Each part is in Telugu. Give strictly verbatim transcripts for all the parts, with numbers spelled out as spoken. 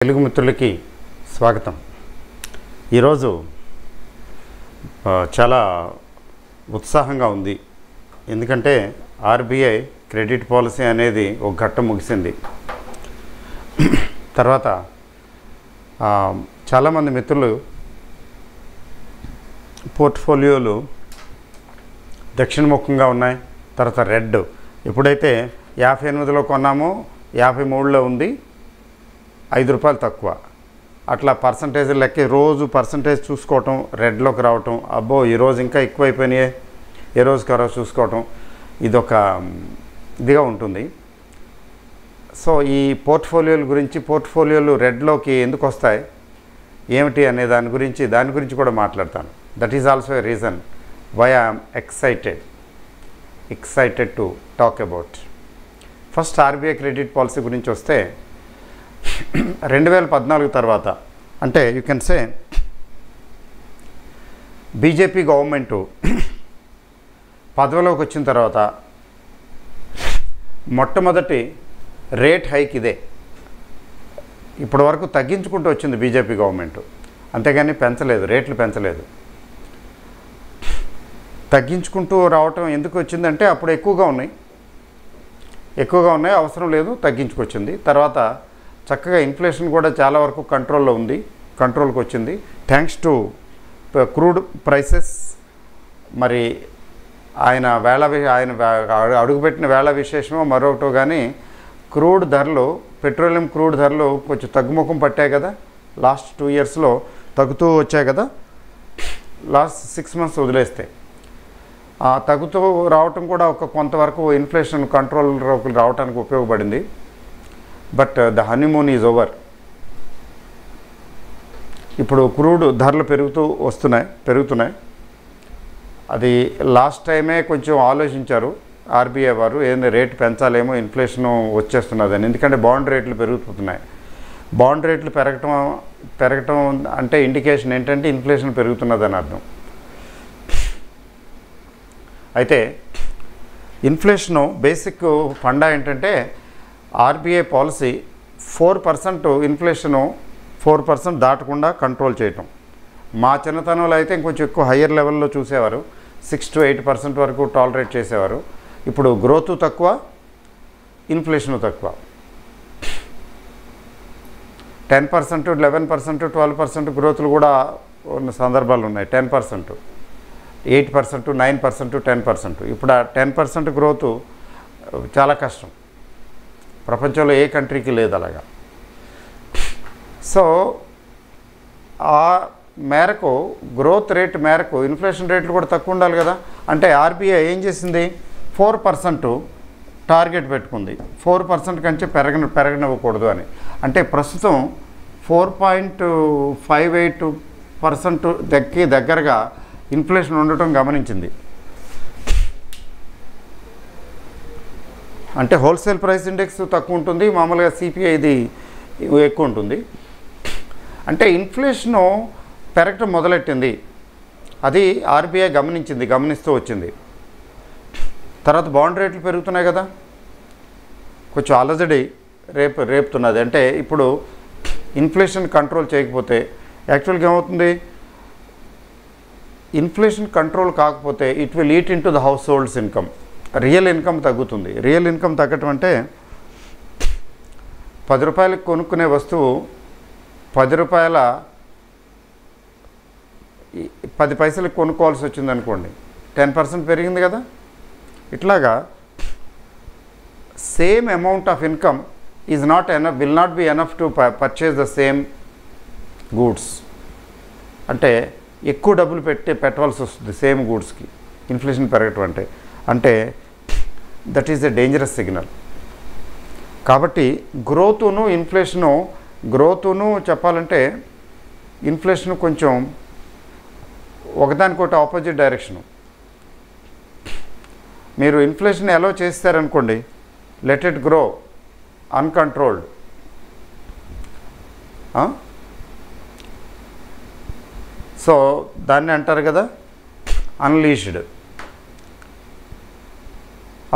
తెలుగు మిత్రులకి స్వాగతం. ఈరోజు చాలా ఉత్సాహంగా ఉంది. ఎందుకంటే ఆర్బీఐ క్రెడిట్ పాలసీ అనేది ఒక ఘట్టం ముగిసింది. తర్వాత చాలామంది మిత్రులు పోర్ట్ఫోలియోలు దక్షిణముఖంగా ఉన్నాయి. తర్వాత రెడ్ ఎప్పుడైతే యాభై ఎనిమిదిలో కొన్నామో యాభై మూడులో ఉంది, ఐదు రూపాయలు తక్కువ. అట్లా పర్సంటేజ్ లెక్క రోజు పర్సంటేజ్ చూసుకోవటం, రెడ్లోకి రావటం, అబ్బో ఈరోజు ఇంకా ఎక్కువైపోయినాయి, ఏ రోజుకి ఆ రోజు చూసుకోవటం, ఇదొక ఇదిగా ఉంటుంది. సో ఈ పోర్ట్ఫోలియోల గురించి, పోర్ట్ఫోలియోలు రెడ్లోకి ఎందుకు వస్తాయి ఏమిటి అనే దాని గురించి దాని గురించి కూడా మాట్లాడతాను. That is also a reason why I'm excited excited to talk about. First RBI credit policy గురించి వస్తే, రెండు వేల పద్నాలుగు తర్వాత అంటే you can say BJP government పదవిలోకి వచ్చిన తర్వాత మొట్టమొదటి రేట్ హైక్ ఇదే. ఇప్పటి వరకు తగ్గించుకుంటూ వచ్చింది బీజేపీ గవర్నమెంటు, అంతేగాని పెంచలేదు, రేట్లు పెంచలేదు. తగ్గించుకుంటూ రావటం ఎందుకు వచ్చిందంటే అప్పుడు ఎక్కువగా ఉన్నాయి ఎక్కువగా ఉన్నాయి అవసరం లేదు, తగ్గించుకొచ్చింది. తర్వాత చక్కగా ఇన్ఫ్లేషన్ కూడా చాలా వరకు కంట్రోల్లో ఉంది, కంట్రోల్కి వచ్చింది థ్యాంక్స్ టు క్రూడ్ ప్రైసెస్. మరి ఆయన వేళ ఆయన అడుగుపెట్టిన వేళ విశేషమో మరొకటో కానీ క్రూడ్ ధరలు, పెట్రోలియం క్రూడ్ ధరలు కొంచెం తగ్గుముఖం పట్టాయి కదా, లాస్ట్ టూ ఇయర్స్లో తగ్గుతూ వచ్చాయి కదా, లాస్ట్ సిక్స్ మంత్స్ వదిలేస్తే తగ్గుతూ రావటం కూడా ఒక కొంతవరకు ఇన్ఫ్లేషన్ కంట్రోల్ రావడానికి ఉపయోగపడింది. But the honeymoon is over. ఇప్పుడు క్రూడ్ ధరలు పెరుగుతూ వస్తున్నాయి పెరుగుతున్నాయి అది లాస్ట్ టైమే కొంచెం ఆలోచించారు ఆర్బీఐ వారు, ఏంది రేటు పెంచాలేమో, ఇన్ఫ్లేషను వచ్చేస్తున్నదని. ఎందుకంటే బాండ్ రేట్లు పెరుగుతున్నాయి. బాండ్ రేట్లు పెరగటం పెరగటం అంటే ఇండికేషన్ ఏంటంటే ఇన్ఫ్లేషన్ పెరుగుతున్నదని అర్థం. అయితే ఇన్ఫ్లేషను బేసిక్ ఫండా ఏంటంటే RBI policy four percent inflation four percent దాటకుండా కంట్రోల్ చేయటం. మా చిన్నతనంలో అయితే ఇంకొంచెం ఎక్కువ హయ్యర్ లెవెల్లో చూసేవారు, సిక్స్ టు ఎయిట్ పర్సెంట్ వరకు టాలరేట్ చేసేవారు. ఇప్పుడు గ్రోత్ తక్కువ, ఇన్ఫ్లేషను తక్కువ. Ten percent eleven percent twelve percent గ్రోత్లు కూడా ఉన్న సందర్భాలు ఉన్నాయి. Ten percent eight percent nine percent ten percent ఇప్పుడు ఆ టెన్ పర్సెంట్ గ్రోత్ చాలా కష్టం, ప్రపంచంలో ఏ కంట్రీకి లేదు అలాగా. సో ఆ మేరకు గ్రోత్ రేట్ మేరకు ఇన్ఫ్లేషన్ రేట్లు కూడా తక్కువ ఉండాలి కదా. అంటే ఆర్బీఐ ఏం చేసింది, ఫోర్ పర్సెంట్ టార్గెట్ పెట్టుకుంది. ఫోర్ పర్సెంట్ కంటే పెరగన పెరగనివ్వకూడదు అని. అంటే ప్రస్తుతం four point five eight percent దగ్గర దగ్గరగా ఇన్ఫ్లేషన్ ఉండటం గమనించింది. అంటే హోల్సేల్ ప్రైస్ ఇండెక్స్ తక్కువ ఉంటుంది, మామూలుగా సిపిఐది ఎక్కువ ఉంటుంది. అంటే ఇన్ఫ్లేషను పెరగటం మొదలెట్టింది, అది ఆర్బీఐ గమనించింది, గమనిస్తూ వచ్చింది. తర్వాత బాండ్ రేట్లు పెరుగుతున్నాయి కదా, కొంచెం అలజడి రేపు రేపుతున్నది. అంటే ఇప్పుడు ఇన్ఫ్లేషన్ కంట్రోల్ చేయకపోతే యాక్చువల్గా ఏమవుతుంది, ఇన్ఫ్లేషన్ కంట్రోల్ కాకపోతే it will eat into the households income. Real income తగ్గుతుంది. రియల్ ఇన్కమ్ తగ్గటం అంటే పది రూపాయలకు కొనుక్కునే వస్తువు పది రూపాయల పది పైసలకు కొనుక్కోవాల్సి వచ్చింది అనుకోండి, టెన్ పర్సెంట్ పెరిగింది కదా. ఇట్లాగా same amount of income is not enough will not be enough to purchase the same goods. అంటే ఎక్కువ డబ్బులు పెట్టి పెట్టవలసి వస్తుంది సేమ్ గూడ్స్కి ఇన్ఫ్లేషన్ పెరగటం అంటే. అంటే that is a dangerous signal. కాబట్టి గ్రోతును ఇన్ఫ్లేషను గ్రోతును చెప్పాలంటే ఇన్ఫ్లేషను కొంచెం ఒకదానికొకటి ఆపోజిట్ డైరెక్షను. మీరు ఇన్ఫ్లేషన్ ఎలా చేస్తారనుకోండి, let it grow uncontrolled, so దాన్ని అంటారు కదా అన్లీష్డ్.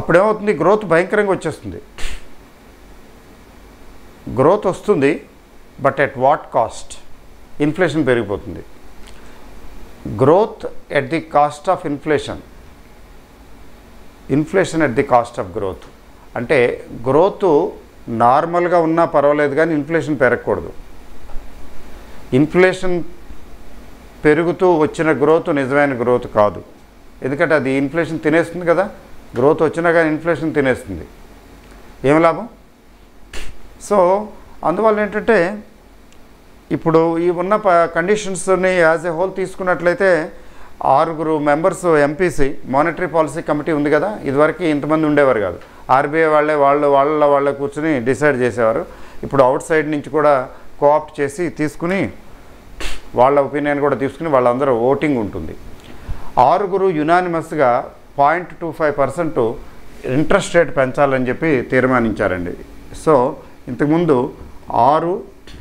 అప్పుడేమవుతుంది, గ్రోత్ భయంకరంగా వచ్చేస్తుంది. గ్రోత్ వస్తుంది, but at what cost? Inflation పెరిగిపోతుంది. Growth at the cost of inflation, inflation at the cost of growth. అంటే గ్రోత్ నార్మల్గా ఉన్నా పర్వాలేదు కానీ ఇన్ఫ్లేషన్ పెరగకూడదు. ఇన్ఫ్లేషన్ పెరుగుతూ వచ్చిన గ్రోత్ నిజమైన గ్రోత్ కాదు. ఎందుకంటే అది ఇన్ఫ్లేషన్ తినేస్తుంది కదా. గ్రోత్ వచ్చినా కానీ ఇన్ఫ్లేషన్ తినేస్తుంది, ఏం లాభం? సో అందువల్ల ఏంటంటే ఇప్పుడు ఈ ఉన్న ప కండిషన్స్ని యాజ్ ఏ హోల్ తీసుకున్నట్లయితే ఆరుగురు members MPC monetary policy committee ఉంది కదా. ఇదివరకు ఇంతమంది ఉండేవారు కాదు. ఆర్బీఐ వాళ్ళే వాళ్ళు వాళ్ళ వాళ్ళే కూర్చొని డిసైడ్ చేసేవారు. ఇప్పుడు అవుట్ సైడ్ నుంచి కూడా కోఆప్ట్ చేసి తీసుకుని వాళ్ళ ఒపీనియన్ కూడా తీసుకుని వాళ్ళందరూ ఓటింగ్ ఉంటుంది. ఆరుగురు యునానిమస్గా point two five percent interest rate పెంచాలని చెప్పి తీర్మానించారండి. సో ఇంతకుముందు ఆరు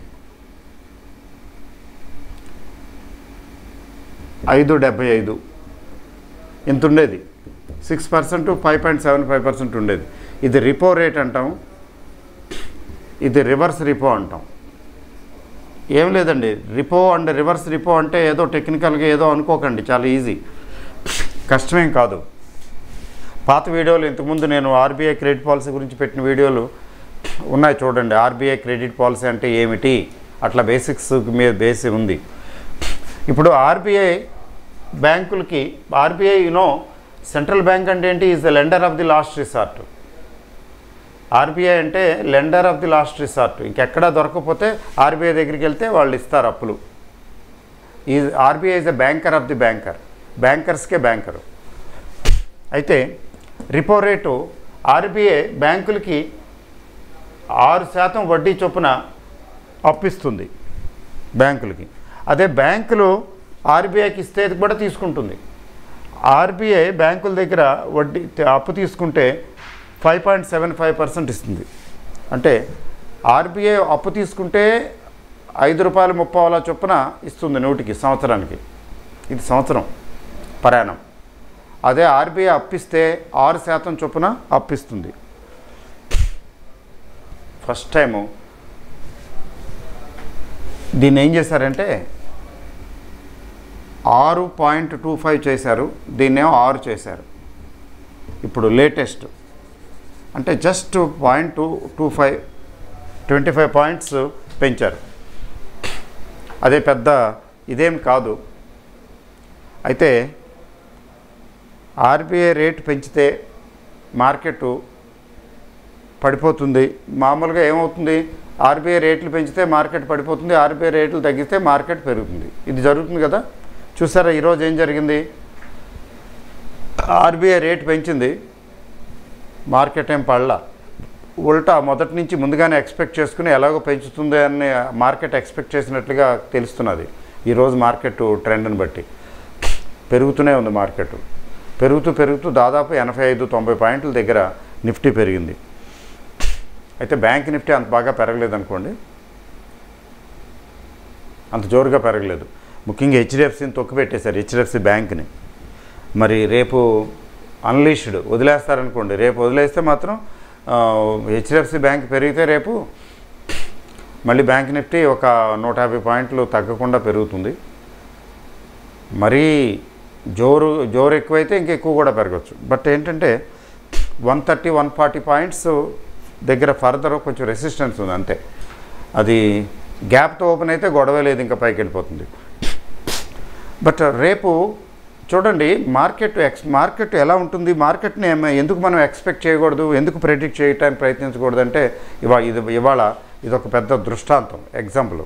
ఐదు డెబ్బై ఐదు ఇంత ఉండేది. Six percent five point seven five percent ఉండేది. ఇది రిపో రేట్ అంటాం, ఇది రివర్స్ రిపో అంటాం. ఏం లేదండి, రిపో అండ్ రివర్స్ రిపో అంటే ఏదో టెక్నికల్గా ఏదో అనుకోకండి, చాలా ఈజీ, కష్టమేం కాదు. పాత వీడియోలు ఇంతకుముందు నేను ఆర్బీఐ క్రెడిట్ పాలసీ గురించి పెట్టిన వీడియోలు ఉన్నాయి చూడండి. ఆర్బీఐ క్రెడిట్ పాలసీ అంటే ఏమిటి, అట్లా బేసిక్స్ మీద బేసి ఉంది. ఇప్పుడు ఆర్బీఐ బ్యాంకులకి, ఆర్బీఐ యూనో సెంట్రల్ బ్యాంక్ అంటే ఏంటి, is the lender of the last resort. RBI అంటే lender of the last resort. ఇంకెక్కడా దొరకకపోతే ఆర్బీఐ దగ్గరికి వెళ్తే వాళ్ళు ఇస్తారు అప్పులు. ఈ RBI is the banker of the banker, బ్యాంకర్స్కే బ్యాంకరు. అయితే రిపో రేటు ఆర్బీఐ బ్యాంకులకి ఆరు శాతం వడ్డీ చొప్పున అప్పిస్తుంది బ్యాంకులకి. అదే బ్యాంకులు ఆర్బీఐకి ఇస్తే కూడా తీసుకుంటుంది. ఆర్బీఐ బ్యాంకుల దగ్గర వడ్డీ అప్పు తీసుకుంటే five point seven five percent ఇస్తుంది. అంటే ఆర్బీఐ అప్పు తీసుకుంటే ఐదు రూపాయలు ముప్పావలా చొప్పున ఇస్తుంది నూటికి సంవత్సరానికి. ఇది సంవత్సరం ప్రయాణం. అదే ఆర్బీఐ అప్పిస్తే ఆరు శాతం చొప్పున అప్పిస్తుంది. ఫస్ట్ టైము దీన్ని ఏం చేశారంటే ఆరు పాయింట్ టూ ఫైవ్ చేశారు, దీన్నేమో ఆరు చేశారు. ఇప్పుడు లేటెస్ట్ అంటే just point two two five twenty five points పెంచారు. అదే పెద్ద ఇదేం కాదు. అయితే ఆర్బీఐ రేటు పెంచితే మార్కెట్ పడిపోతుంది. మామూలుగా ఏమవుతుంది, ఆర్బీఐ రేట్లు పెంచితే మార్కెట్ పడిపోతుంది, ఆర్బీఐ రేట్లు తగ్గిస్తే మార్కెట్ పెరుగుతుంది. ఇది జరుగుతుంది కదా. చూసారా ఈరోజు ఏం జరిగింది, ఆర్బీఐ రేటు పెంచింది, మార్కెట్ ఏం పడలా. ఉల్టా మొదటి నుంచి ముందుగానే ఎక్స్పెక్ట్ చేసుకుని ఎలాగో పెంచుతుంది అని మార్కెట్ ఎక్స్పెక్ట్ చేసినట్లుగా తెలుస్తున్నది. ఈరోజు మార్కెట్ ట్రెండ్ని బట్టి పెరుగుతూనే ఉంది. మార్కెట్ పెరుగుతూ పెరుగుతూ దాదాపు ఎనభై ఐదు తొంభై పాయింట్ల దగ్గర నిఫ్టీ పెరిగింది. అయితే బ్యాంక్ నిఫ్టీ అంత బాగా పెరగలేదు అనుకోండి, అంత జోరుగా పెరగలేదు. ముఖ్యంగా హెచ్డిఎఫ్సిని తొక్కిపెట్టేశారు, హెచ్డిఎఫ్సి బ్యాంక్ని. మరి రేపు అన్లీష్డ్ వదిలేస్తారనుకోండి, రేపు వదిలేస్తే మాత్రం హెచ్డిఎఫ్సి బ్యాంక్ పెరిగితే రేపు మళ్ళీ బ్యాంక్ నిఫ్టీ ఒక నూట యాభై పాయింట్లు తగ్గకుండా పెరుగుతుంది. మరీ జోరు జోరు ఎక్కువైతే ఇంకెక్కువ కూడా పెరగచ్చు. బట్ ఏంటంటే one thirty one forty points దగ్గర ఫర్దర్ కొంచెం రెసిస్టెన్స్ ఉంది అంతే. అది గ్యాప్తో ఓపెన్ అయితే గొడవ లేదు, ఇంకా పైకి వెళ్ళిపోతుంది. బట్ రేపు చూడండి మార్కెట్ ఎక్స్ మార్కెట్ ఎలా ఉంటుంది, మార్కెట్ని ఎందుకు మనం ఎక్స్పెక్ట్ చేయకూడదు, ఎందుకు ప్రెడిక్ట్ చేయడానికి ప్రయత్నించకూడదు అంటే ఇవా ఇది ఇవాళ ఇదొక పెద్ద దృష్టాంతం, ఎగ్జాంపుల్.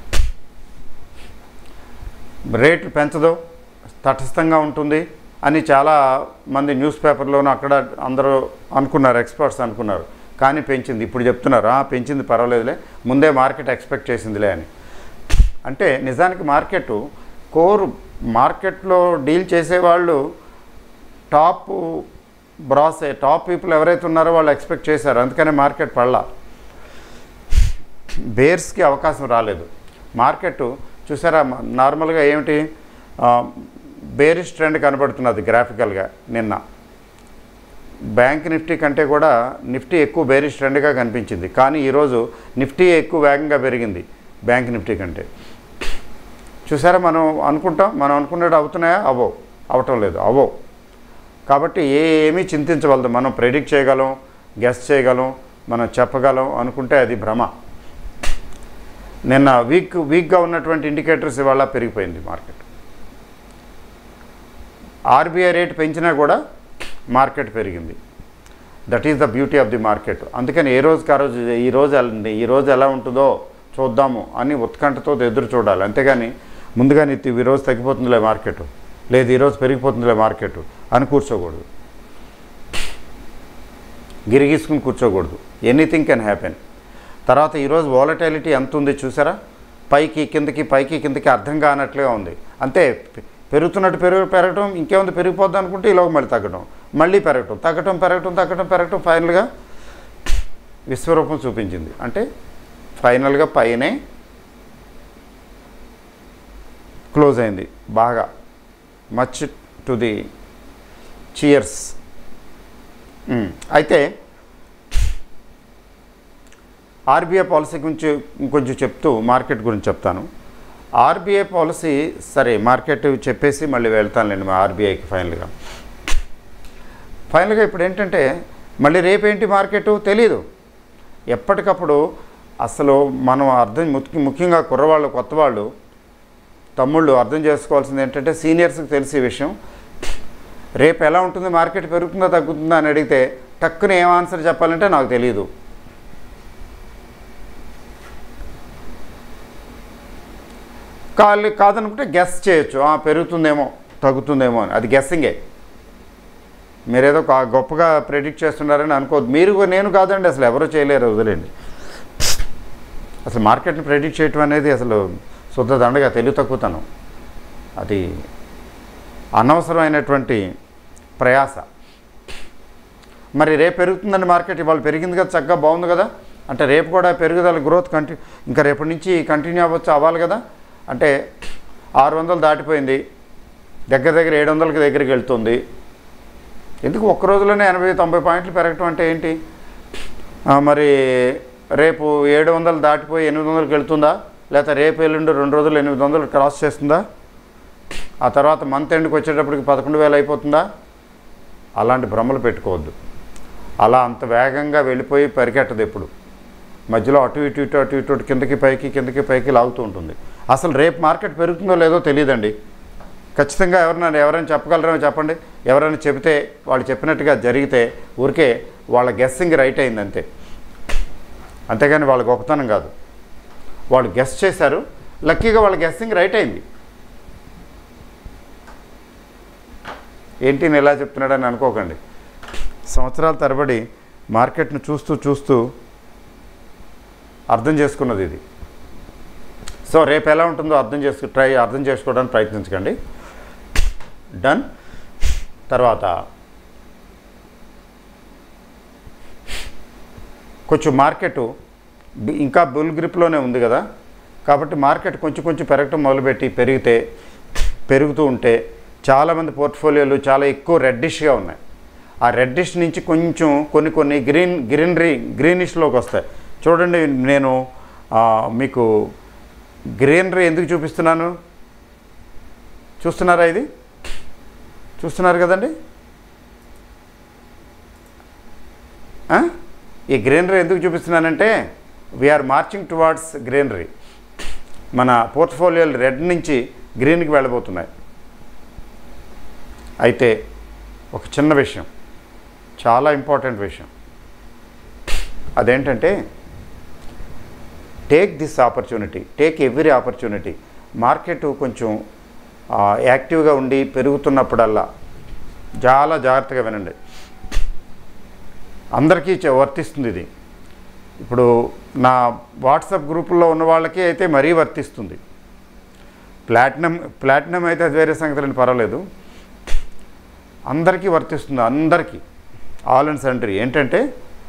రేట్లు పెంచదు, తటస్థంగా ఉంటుంది అని చాలా మంది న్యూస్ పేపర్లోనూ అక్కడ అందరూ అనుకున్నారు, ఎక్స్పర్ట్స్ అనుకున్నారు. కానీ పెంచింది. ఇప్పుడు చెప్తున్నారు పెంచింది పర్వాలేదులే, ముందే మార్కెట్ ఎక్స్పెక్ట్ చేసిందిలే అని. అంటే నిజానికి మార్కెట్ కోర్ మార్కెట్లో డీల్ చేసేవాళ్ళు టాప్ బ్రాస్ టాప్ పీపుల్ ఎవరైతే ఉన్నారో వాళ్ళు ఎక్స్పెక్ట్ చేశారు, అందుకనే మార్కెట్ పడలా. బేర్స్కి అవకాశం రాలేదు. మార్కెట్ చూసారా నార్మల్గా ఏమిటి బేరిష్ ట్రెండ్ కనబడుతున్నది గ్రాఫికల్గా. నిన్న బ్యాంక్ నిఫ్టీ కంటే కూడా నిఫ్టీ ఎక్కువ బేరిష్ ట్రెండ్గా కనిపించింది. కానీ ఈరోజు నిఫ్టీ ఎక్కువ వేగంగా పెరిగింది, బ్యాంక్ నిఫ్టీ కంటే. చూసారా, మనం అనుకుంటాం మనం అనుకున్నట్టు అవుతున్నాయా? అవ్వవు, అవటం లేదు, అవ్వవు. కాబట్టి ఏమీ చింతించవలదు. మనం ప్రెడిక్ట్ చేయగలం, గెస్ చేయగలం, మనం చెప్పగలం అనుకుంటే అది భ్రమ. నిన్న వీక్ వీక్గా ఉన్నటువంటి ఇండికేటర్స్ ఇవాళ పెరిగిపోయింది మార్కెట్. ఆర్బీఐ రేట్ పెంచినా కూడా మార్కెట్ పెరిగింది. That is the beauty of the market. అందుకని ఏ రోజుకి ఆ రోజు ఈరోజు ఈరోజు ఎలా ఉంటుందో చూద్దాము అని ఉత్కంఠతో ఎదురు చూడాలి. అంతేగాని ముందుగానే ఈరోజు తగ్గిపోతుందిలే మార్కెట్, లేదు ఈరోజు పెరిగిపోతుందిలే మార్కెట్ అని కూర్చోకూడదు, గిరిగీసుకుని కూర్చోకూడదు. Anything can happen. తర్వాత ఈరోజు వాలటాలిటీ ఎంత ఉంది చూసారా, పైకి కిందకి పైకి కిందకి అర్థం కానట్లుగా ఉంది. అంతే, పెరుగుతున్నట్టు పెరుగు పెరగటం, ఇంకేముంది పెరిగిపోద్ది అనుకుంటే ఈలోకి మళ్ళీ తగ్గడం, మళ్ళీ పెరగటం, తగ్గటం పెరగటం తగ్గటం పెరగటం ఫైనల్గా విశ్వరూపం చూపించింది. అంటే ఫైనల్గా పైనే క్లోజ్ అయింది బాగా. Much to the cheers. అయితే ఆర్బీఐ పాలసీ గురించి ఇంకొంచెం చెప్తూ మార్కెట్ గురించి చెప్తాను. ఆర్బీఐ పాలసీ సరే మార్కెట్ చెప్పేసి మళ్ళీ వెళ్తానులేండి మా ఆర్బీఐకి. ఫైనల్గా ఫైనల్గా ఇప్పుడు ఏంటంటే మళ్ళీ రేపేంటి మార్కెట్ తెలీదు. ఎప్పటికప్పుడు అసలు మనం అర్థం ముఖ్యంగా కుర్రవాళ్ళు, కొత్త వాళ్ళు, తమ్ముళ్ళు అర్థం చేసుకోవాల్సింది ఏంటంటే సీనియర్స్కి తెలిసే విషయం, రేపు ఎలా ఉంటుంది మార్కెట్ పెరుగుతుందా తగ్గుతుందా అని అడిగితే టక్కున ఏం ఆన్సర్ చెప్పాలంటే నాకు తెలియదు. కాదు కాదనుకుంటే గెస్ చేయొచ్చు, పెరుగుతుందేమో తగ్గుతుందేమో అని. అది గెస్సింగే. మీరేదో గొప్పగా ప్రెడిక్ట్ చేస్తున్నారని అనుకోవద్దు. మీరు నేను కాదండి, అసలు ఎవరూ చేయలేరు, వదిలేండి. అసలు మార్కెట్ని ప్రెడిక్ట్ చేయటం అనేది అసలు శుద్ధ దండగా తెలివి తక్కువతనం. అది అనవసరమైనటువంటి ప్రయాస. మరి రేపు పెరుగుతుందండి మార్కెట్, ఇవాళ పెరిగింది కదా, చక్కగా బాగుంది కదా, అంటే రేపు కూడా పెరుగుదల గ్రోత్ కంటి ఇంకా రేపటి నుంచి కంటిన్యూ అవ్వచ్చు, అవ్వాలి కదా. అంటే ఆరు వందలు దాటిపోయింది, దగ్గర దగ్గర ఏడు వందలకి దగ్గరికి వెళ్తుంది. ఎందుకు ఒక్క రోజులోనే ఎనభై తొంభై పాయింట్లు పెరగటం అంటే ఏంటి? మరి రేపు ఏడు వందలు దాటిపోయి ఎనిమిది వందలకి వెళ్తుందా, లేకపోతే రేపు ఎల్లుండి రెండు రోజులు ఎనిమిది వందలు క్రాస్ చేస్తుందా, ఆ తర్వాత మంత్ ఎండ్కి వచ్చేటప్పటికి పదకొండు వేలు అయిపోతుందా? అలాంటి భ్రమలు పెట్టుకోవద్దు. అలా అంత వేగంగా వెళ్ళిపోయి పరిగెట్టదు. ఎప్పుడు మధ్యలో అటు ఇటు ఇటు అటు ఇటు కిందకి పైకి కిందకి పైకి లాగుతూ ఉంటుంది. అసలు రేపు మార్కెట్ పెరుగుతుందో లేదో తెలియదండి. ఖచ్చితంగా ఎవరైనా ఎవరైనా చెప్పగలరేమో చెప్పండి. ఎవరైనా చెబితే వాళ్ళు చెప్పినట్టుగా జరిగితే ఊరికే వాళ్ళ గెస్సింగ్ రైట్ అయింది అంతే, అంతేగాని వాళ్ళ గొప్పతనం కాదు. వాళ్ళు గెస్ చేశారు, లక్కీగా వాళ్ళ గెస్సింగ్ రైట్ అయింది. ఏంటి నేను ఎలా చెప్తున్నాడని అనుకోకండి. సంవత్సరాల తరబడి మార్కెట్ను చూస్తూ చూస్తూ అర్థం చేసుకున్నది ఇది. సో రేపు ఎలా ఉంటుందో అర్థం చేసుకు ట్రై అర్థం చేసుకోవడానికి ప్రయత్నించకండి. డన్. తర్వాత కొంచెం మార్కెట్ ఇంకా బుల్ గ్రిప్లోనే ఉంది కదా, కాబట్టి మార్కెట్ కొంచెం కొంచెం పెరగటం మొదలుపెట్టి పెరిగితే పెరుగుతూ ఉంటే చాలామంది పోర్ట్ఫోలియోలు చాలా ఎక్కువ రెడ్డిష్గా ఉన్నాయి. ఆ రెడ్డిష్ నుంచి కొంచెం కొన్ని కొన్ని గ్రీన్ గ్రీనరీ గ్రీనిష్లోకి వస్తాయి. చూడండి, నేను మీకు గ్రీనరీ ఎందుకు చూపిస్తున్నాను చూస్తున్నారా? ఇది చూస్తున్నారు కదండి. ఈ గ్రీనరీ ఎందుకు చూపిస్తున్నానంటే వీఆర్ మార్చింగ్ టువార్డ్స్ గ్రీనరీ. మన పోర్ట్ఫోలియోలు రెడ్ నుంచి గ్రీన్కి వెళ్ళబోతున్నాయి. అయితే ఒక చిన్న విషయం, చాలా ఇంపార్టెంట్ విషయం, అదేంటంటే take this opportunity, take every opportunity. Market కొంచెం యాక్టివ్గా ఉండి పెరుగుతున్నప్పుడల్లా చాలా జాగ్రత్తగా వినండి. అందరికీ వర్తిస్తుంది ఇది. ఇప్పుడు నా వాట్సాప్ గ్రూపుల్లో ఉన్న వాళ్ళకి అయితే మరీ వర్తిస్తుంది. ప్లాటినం ప్లాటినం అయితే అది వేరే సంగతులని పర్వాలేదు, అందరికీ వర్తిస్తుంది. అందరికీ ఆల్ అండ్ సెంటరీ. ఏంటంటే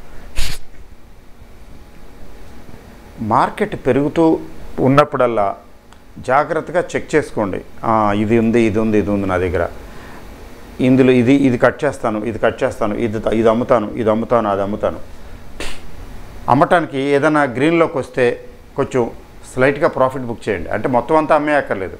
మార్కెట్ పెరుగుతూ ఉన్నప్పుడల్లా జాగ్రత్తగా చెక్ చేసుకోండి. ఇది ఉంది ఇది ఉంది ఇది ఉంది నా దగ్గర, ఇందులో ఇది ఇది కట్ చేస్తాను ఇది కట్ చేస్తాను ఇది ఇది అమ్ముతాను ఇది అమ్ముతాను అది అమ్ముతాను. అమ్మటానికి ఏదైనా గ్రీన్లోకి వస్తే కొంచెం స్లైట్గా ప్రాఫిట్ బుక్ చేయండి. అంటే మొత్తం అంతా అమ్మేయక్కర్లేదు.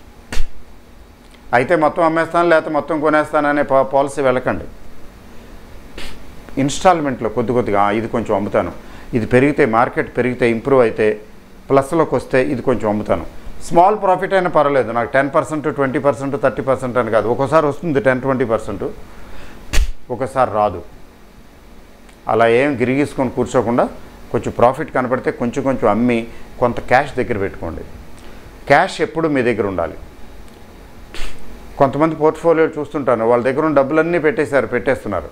అయితే మొత్తం అమ్మేస్తాను లేకపోతే మొత్తం కొనేస్తాననే పా పాలసీ వెళ్ళకండి. ఇన్స్టాల్మెంట్లో కొద్ది కొద్దిగా ఇది కొంచెం అమ్ముతాను, ఇది పెరిగితే మార్కెట్ పెరిగితే ఇంప్రూవ్ అయితే ప్లస్లోకి వస్తే ఇది కొంచెం అమ్ముతాను. స్మాల్ ప్రాఫిట్ అయినా పర్వాలేదు, నాకు ten percent twenty percent thirty percent అని కాదు. ఒక్కోసారి వస్తుంది టెన్ ట్వంటీ పర్సెంట్, ఒకసారి రాదు. అలా ఏం గిరిగీసుకొని కూర్చోకుండా కొంచెం ప్రాఫిట్ కనపడితే కొంచెం కొంచెం అమ్మి కొంత క్యాష్ దగ్గర పెట్టుకోండి. క్యాష్ ఎప్పుడు మీ దగ్గర ఉండాలి. కొంతమంది పోర్ట్ఫోలియో చూస్తుంటాను, వాళ్ళ దగ్గర ఉన్న డబ్బులన్నీ పెట్టేశారు, పెట్టేస్తున్నారు.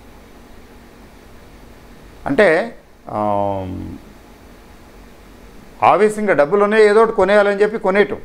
అంటే ఆవేశంగా డబ్బులునే ఏదో ఒకటి కొనేయాలని చెప్పి కొనేయటం,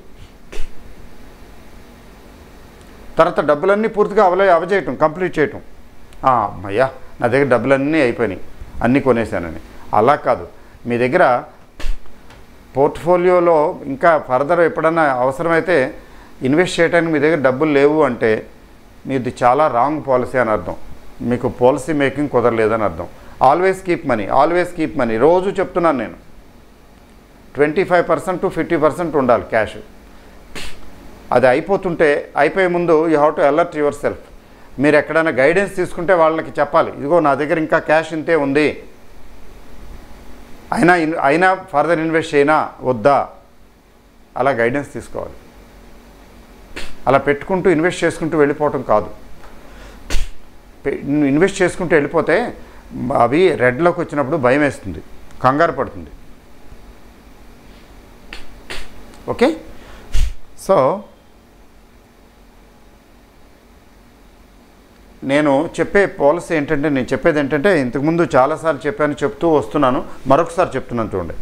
తర్వాత డబ్బులన్నీ పూర్తిగా అవలే అవజేయటం, కంప్లీట్ చేయటం. అయ్యా నా దగ్గర డబ్బులన్నీ అయిపోయినాయి, అన్నీ కొనేసానని. అలా కాదు. మీ దగ్గర పోర్ట్ఫోలియోలో ఇంకా ఫర్దర్ ఎప్పుడన్నా అవసరమైతే ఇన్వెస్ట్ చేయడానికి మీ దగ్గర డబ్బులు లేవు అంటే మీది చాలా రాంగ్ పాలసీ అని అర్థం. మీకు పాలసీ మేకింగ్ కుదరలేదని అర్థం. Always keep money, always keep money. రోజు చెప్తున్నాను నేను, twenty five percent to fifty percent ఉండాలి క్యాష్. అది అయిపోతుంటే అయిపోయే ముందు you have to alert yourself. మీరు ఎక్కడైనా గైడెన్స్ తీసుకుంటే వాళ్ళకి చెప్పాలి, ఇదిగో నా దగ్గర ఇంకా క్యాష్ ఇంతే ఉంది, అయినా అయినా ఫర్దర్ ఇన్వెస్ట్ చేయనా వద్దా, అలా గైడెన్స్ తీసుకోవాలి. అలా పెట్టుకుంటూ ఇన్వెస్ట్ చేసుకుంటూ వెళ్ళిపోవటం కాదు. ఇన్వెస్ట్ చేసుకుంటూ వెళ్ళిపోతే అవి రెడ్లోకి వచ్చినప్పుడు భయం వేస్తుంది, కంగారు పడుతుంది. ఓకే, సో నేను చెప్పే పాలసీ ఏంటంటే, నేను చెప్పేది ఏంటంటే ఇంతకుముందు చాలాసార్లు చెప్పాను, చెప్తూ వస్తున్నాను, మరొకసారి చెప్తున్నాను చూడండి.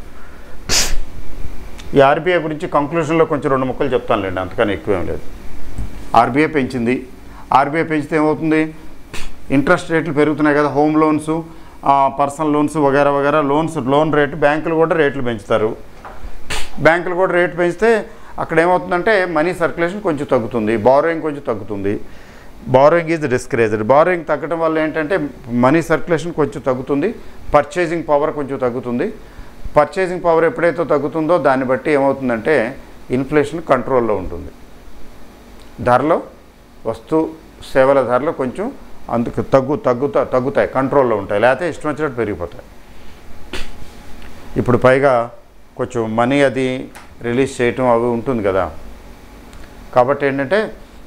ఈ ఆర్బీఐ గురించి కంక్లూషన్లో కొంచెం రెండు ముక్కలు చెప్తానులేండి, అంతకని ఎక్కువేం లేదు. ఆర్బీఐ పెంచింది. ఆర్బీఐ పెంచితే ఏమవుతుంది, ఇంట్రెస్ట్ రేట్లు పెరుగుతున్నాయి కదా, హోమ్ లోన్స్, పర్సనల్ లోన్స్ వగేరా వగేరా లోన్స్, లోన్ రేటు బ్యాంకులు కూడా రేట్లు పెంచుతారు. బ్యాంకులు కూడా రేటు పెంచితే అక్కడ ఏమవుతుందంటే మనీ సర్క్యులేషన్ కొంచెం తగ్గుతుంది, బారోయింగ్ కొంచెం తగ్గుతుంది. Borrowing is discouraged. బారోయింగ్ తగ్గడం వల్ల ఏంటంటే మనీ సర్క్యులేషన్ కొంచెం తగ్గుతుంది, పర్చేసింగ్ పవర్ కొంచెం తగ్గుతుంది. పర్చేసింగ్ పవర్ ఎప్పుడైతే తగ్గుతుందో దాన్ని బట్టి ఏమవుతుందంటే ఇన్ఫ్లేషన్ కంట్రోల్లో ఉంటుంది. ధరలో వస్తు సేవల ధరలు కొంచెం అందుకు తగ్గు తగ్గుతా తగ్గుతాయి కంట్రోల్లో ఉంటాయి, లేకపోతే ఇష్టం వచ్చినట్టు పెరిగిపోతాయి. ఇప్పుడు పైగా కొంచెం మనీ అది రిలీజ్ చేయటం అవి ఉంటుంది కదా, కాబట్టి ఏంటంటే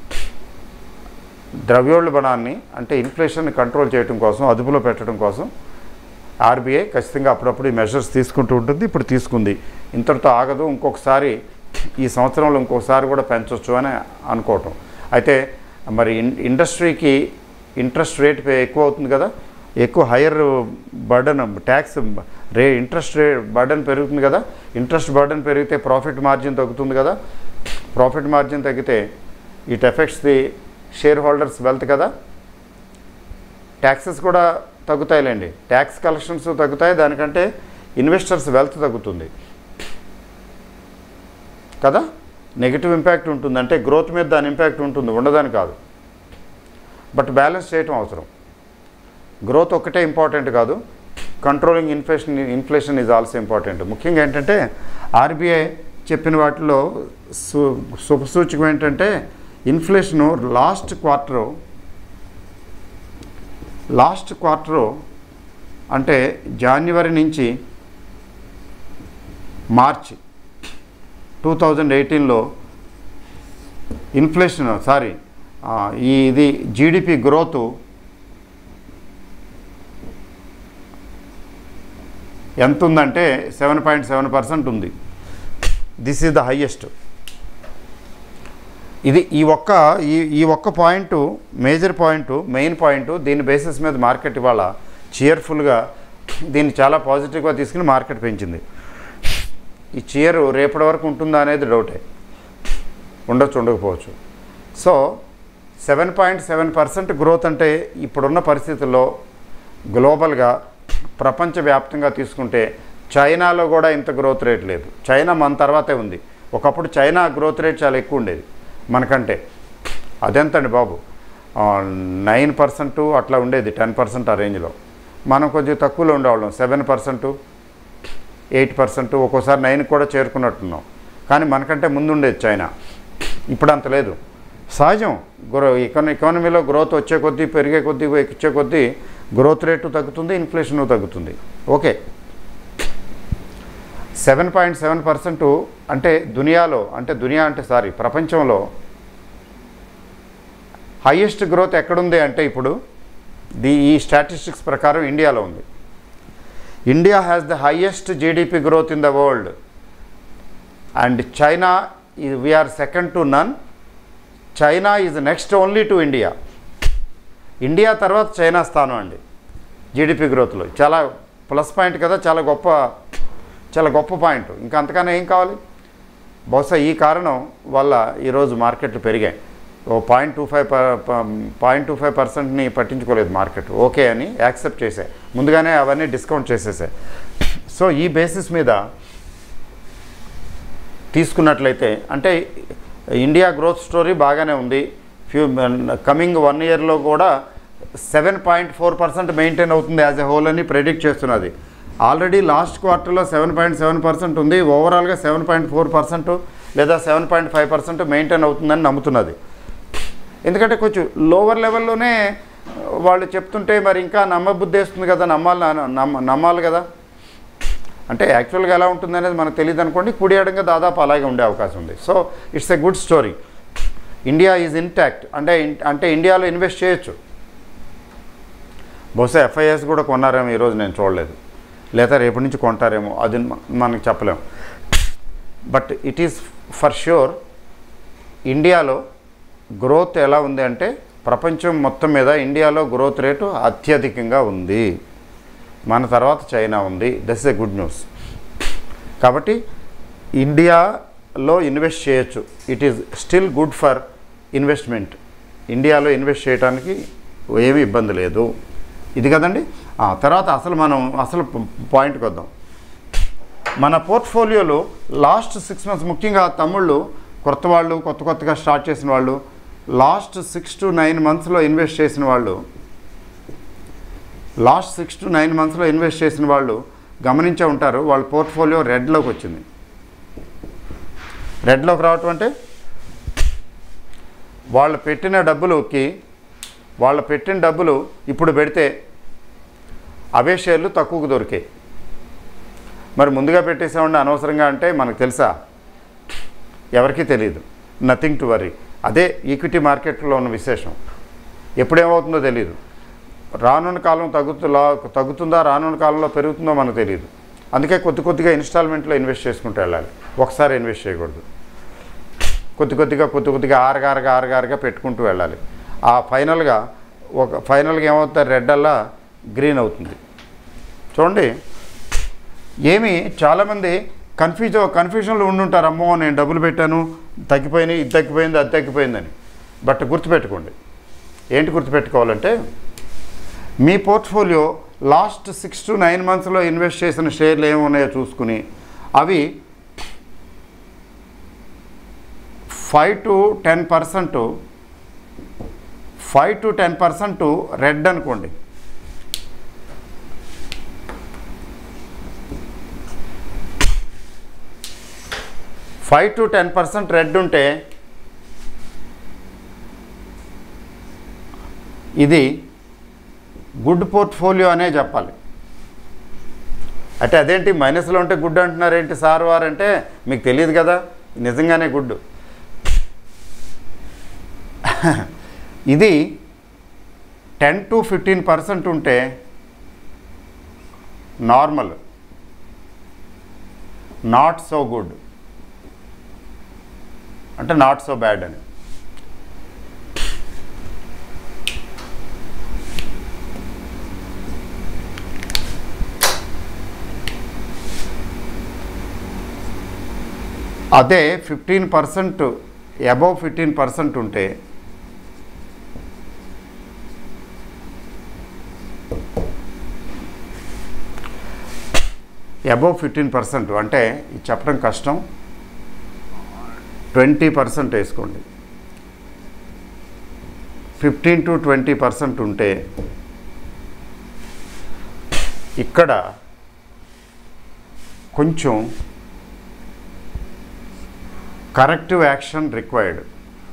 ద్రవ్యోల్బణాన్ని అంటే ఇన్ఫ్లేషన్ని కంట్రోల్ చేయడం కోసం, అదుపులో పెట్టడం కోసం ఆర్బీఐ ఖచ్చితంగా అప్పుడప్పుడు ఈ మెజర్స్ తీసుకుంటూ ఉంటుంది. ఇప్పుడు తీసుకుంది, ఇంతటితో ఆగదు, ఇంకొకసారి ఈ సంవత్సరంలో ఇంకొకసారి కూడా పెంచవచ్చు అని అనుకోవటం. అయితే మరి ఇండస్ట్రీకి ఇంట్రెస్ట్ రేట్ ఎక్కువ అవుతుంది కదా, ఎక్కువ హైయర్ బర్డన్ ట్యాక్స్ రే ఇంట్రెస్ట్ రే బర్డన్ పెరుగుతుంది కదా. ఇంట్రెస్ట్ బర్డన్ పెరిగితే ప్రాఫిట్ మార్జిన్ తగ్గుతుంది కదా. ప్రాఫిట్ మార్జిన్ తగ్గితే it affects the shareholders wealth కదా. ట్యాక్సెస్ కూడా తగ్గుతాయిలేండి, ట్యాక్స్ కలెక్షన్స్ తగ్గుతాయి, దానికంటే ఇన్వెస్టర్స్ వెల్త్ తగ్గుతుంది కదా. నెగిటివ్ ఇంపాక్ట్ ఉంటుంది, అంటే గ్రోత్ మీద దాని ఇంపాక్ట్ ఉంటుంది, ఉండదని కాదు. బట్ బ్యాలెన్స్ చేయటం అవసరం. గ్రోత్ ఒక్కటే ఇంపార్టెంట్ కాదు, controlling inflation inflation is also important. ముఖ్యంగా ఏంటంటే ఆర్బీఐ చెప్పిన వాటిలో సు శుభసూచకం ఏంటంటే inflation last quarter last quarter అంటే జనవరి నుంచి మార్చి టూ థౌజండ్ ఎయిటీన్లో ఇన్ఫ్లేషన్ సారీ ఈ ఇది జీడిపి గ్రోత్ ఎంత ఉందంటే సెవెన్ పాయింట్ సెవెన్ పర్సెంట్ ఉంది. This is the highest. ఇది ఈ ఒక్క ఈ ఈ ఒక్క point major point main point. దీని బేసిస్ మీద మార్కెట్ ఇవాళ చీర్ఫుల్గా దీన్ని చాలా పాజిటివ్గా తీసుకుని మార్కెట్ పెంచింది. ఈ చీర్ రేపటి వరకు ఉంటుందా అనేది డౌటే, ఉండొచ్చు ఉండకపోవచ్చు. So seven point seven percent growth అంటే ఇప్పుడున్న పరిస్థితుల్లో గ్లోబల్గా ప్రపంచవ్యాప్తంగా తీసుకుంటే చైనాలో కూడా ఇంత గ్రోత్ రేట్ లేదు. చైనా మన తర్వాతే ఉంది. ఒకప్పుడు చైనా గ్రోత్ రేట్ చాలా ఎక్కువ ఉండేది మనకంటే. అదెంతండి బాబు, నైన్ పర్సెంట్ అట్లా ఉండేది, టెన్ పర్సెంట్ ఆ రేంజ్లో. మనం కొంచెం తక్కువలో ఉండేవాళ్ళం, సెవెన్ పర్సెంట్ ఎయిట్ పర్సెంట్ ఒక్కోసారి నైన్ కూడా చేరుకున్నట్టున్నాం. కానీ మనకంటే ముందుండేది చైనా. ఇప్పుడు అంత లేదు. సహజం, గ్రో ఎకాన ఎకానమీలో గ్రోత్ వచ్చే కొద్దీ పెరిగే కొద్దీ వచ్చే కొద్దీ గ్రోత్ రేటు తగ్గుతుంది, ఇన్ఫ్లేషన్ తగ్గుతుంది. Okay, seven point seven percent అంటే దునియాలో అంటే దునియా అంటే సారీ ప్రపంచంలో హైయెస్ట్ గ్రోత్ ఎక్కడుంది అంటే ఇప్పుడు ది ఈ స్టాటిస్టిక్స్ ప్రకారం ఇండియాలో ఉంది. India has the highest GDP growth in the world and China we're second to none. China is next only to India. India తర్వాత చైనా స్థానం అండి జీడిపి గ్రోత్లో. చాలా ప్లస్ పాయింట్ కదా, చాలా గొప్ప చాలా గొప్ప పాయింట్. ఇంకా అంతకన్నా ఏం కావాలి? బహుశా ఈ కారణం వల్ల ఈరోజు మార్కెట్లు పెరిగాయి. Oh point two five point two five పర్సెంట్ని పట్టించుకోలేదు మార్కెట్. ఓకే అని యాక్సెప్ట్ చేశాయి, ముందుగానే అవన్నీ డిస్కౌంట్ చేసేసాయి. సో ఈ బేసిస్ మీద తీసుకున్నట్లయితే అంటే ఇండియా గ్రోత్ స్టోరీ బాగానే ఉంది. ఫ్యూ కమింగ్ వన్ ఇయర్లో కూడా seven point four percent maintain అవుతుంది యాజ్ ఎ హోల్ అని ప్రెడిక్ట్ చేస్తున్నది. ఆల్రెడీ లాస్ట్ క్వార్టర్లో సెవెన్ పాయింట్ సెవెన్ పర్సెంట్ ఉంది. ఓవరాల్గా సెవెన్ పాయింట్ ఫోర్ పర్సెంట్ లేదా seven point five percent maintain అవుతుందని నమ్ముతున్నది. ఎందుకంటే కొంచెం లోవర్ లెవెల్లోనే వాళ్ళు చెప్తుంటే మరి ఇంకా నమ్మబుద్ధి వేస్తుంది కదా, నమ్మాలి నమ్మ నమ్మాలి కదా. అంటే యాక్చువల్గా ఎలా ఉంటుంది అనేది మనకు తెలియదు అనుకోండి, కుడి ఎడంగా దాదాపు అలాగే ఉండే అవకాశం ఉంది. So it's a good story. India is intact అంటే అంటే ఇండియాలో ఇన్వెస్ట్ చేయొచ్చు. బహుశా ఎఫ్ఐఎస్ కూడా కొన్నారేమో ఈరోజు, నేను చూడలేదు. లేదా రేపటి నుంచి కొంటారేమో, అది మనకు చెప్పలేము. But it is for sure ఇండియాలో గ్రోత్ ఎలా ఉంది అంటే ప్రపంచం మొత్తం మీద ఇండియాలో గ్రోత్ రేటు అత్యధికంగా ఉంది. మన తర్వాత చైనా ఉంది. That's a good news. కాబట్టి ఇండియాలో ఇన్వెస్ట్ చేయొచ్చు. It is still good for investment. ఇండియాలో ఇన్వెస్ట్ చేయడానికి ఏమీ ఇబ్బంది లేదు. ఇది కదండి. తర్వాత అసలు మనం అసలు పాయింట్కి వద్దాం. మన పోర్ట్ఫోలియోలో లాస్ట్ సిక్స్ మంత్స్ ముఖ్యంగా తమ్ముళ్ళు, కొత్త వాళ్ళు, కొత్త కొత్తగా స్టార్ట్ చేసిన వాళ్ళు, లాస్ట్ సిక్స్ టు నైన్ మంత్స్లో ఇన్వెస్ట్ చేసిన వాళ్ళు లాస్ట్ సిక్స్ టు నైన్ మంత్స్లో ఇన్వెస్ట్ చేసిన వాళ్ళు గమనించే ఉంటారు. వాళ్ళ పోర్ట్ఫోలియో రెడ్లోకి వచ్చింది. రెడ్లోకి రావటం అంటే వాళ్ళు పెట్టిన డబ్బులకి వాళ్ళు పెట్టిన డబ్బులు ఇప్పుడు పెడితే అవే షేర్లు తక్కువకు దొరికాయి. మరి ముందుగా పెట్టేసామండి అనవసరంగా అంటే మనకు తెలుసా? ఎవరికీ తెలియదు. Nothing to worry. అదే ఈక్విటీ మార్కెట్లో ఉన్న విశేషం. ఎప్పుడేమవుతుందో తెలియదు. రానున్న కాలం తగ్గుతుందా తగ్గుతుందా రానున్న కాలంలో పెరుగుతుందో మనకు తెలియదు. అందుకే కొద్ది కొద్దిగా ఇన్స్టాల్మెంట్లో ఇన్వెస్ట్ చేసుకుంటూ వెళ్ళాలి. ఒకసారి ఇన్వెస్ట్ చేయకూడదు. కొద్ది కొద్దిగా కొద్ది కొద్దిగా ఆరుగారుగా ఆరుగారుగా పెట్టుకుంటూ వెళ్ళాలి. ఆ ఫైనల్గా ఒక ఫైనల్గా ఏమవుతుంది? రెడ్ అల్లా గ్రీన్ అవుతుంది. చూడండి, ఏమి చాలామంది కన్ఫ్యూజ్ కన్ఫ్యూజన్లో ఉండుంటారు. అమ్మో నేను డబ్బులు పెట్టాను, తగ్గిపోయినాయి, ఇది తగ్గిపోయింది, అది తగ్గిపోయిందని. బట్ గుర్తుపెట్టుకోండి. ఏంటి గుర్తుపెట్టుకోవాలంటే, మీ portfolio last six to nine మంత్స్లో ఇన్వెస్ట్ చేసిన షేర్లు ఏమి ఉన్నాయో చూసుకుని అవి five to ten percent five to ten percent red అనుకోండి. Five to ten percent red ఉంటే ఇది గుడ్ పోర్ట్ఫోలియో అనే చెప్పాలి. అంటే అదేంటి మైనస్లో ఉంటే గుడ్ అంటున్నారేంటి సార్ వారు అంటే మీకు తెలియదు కదా, నిజంగానే గుడ్. ఇది టెన్ టు ఫిఫ్టీన్ పర్సెంట్ ఉంటే నార్మల్, నాట్ సో గుడ్ అంటే నాట్ సో బ్యాడ్ అని. అదే fifteen percent above fifteen percent ఉంటే అబౌవ్ ఫిఫ్టీన్ పర్సెంట్ అంటే ఇది చెప్పడం కష్టం. ట్వంటీ పర్సెంట్ వేసుకోండి. ఫిఫ్టీన్ టు ట్వంటీ పర్సెంట్ ఉంటే ఇక్కడ కొంచెం corrective action required.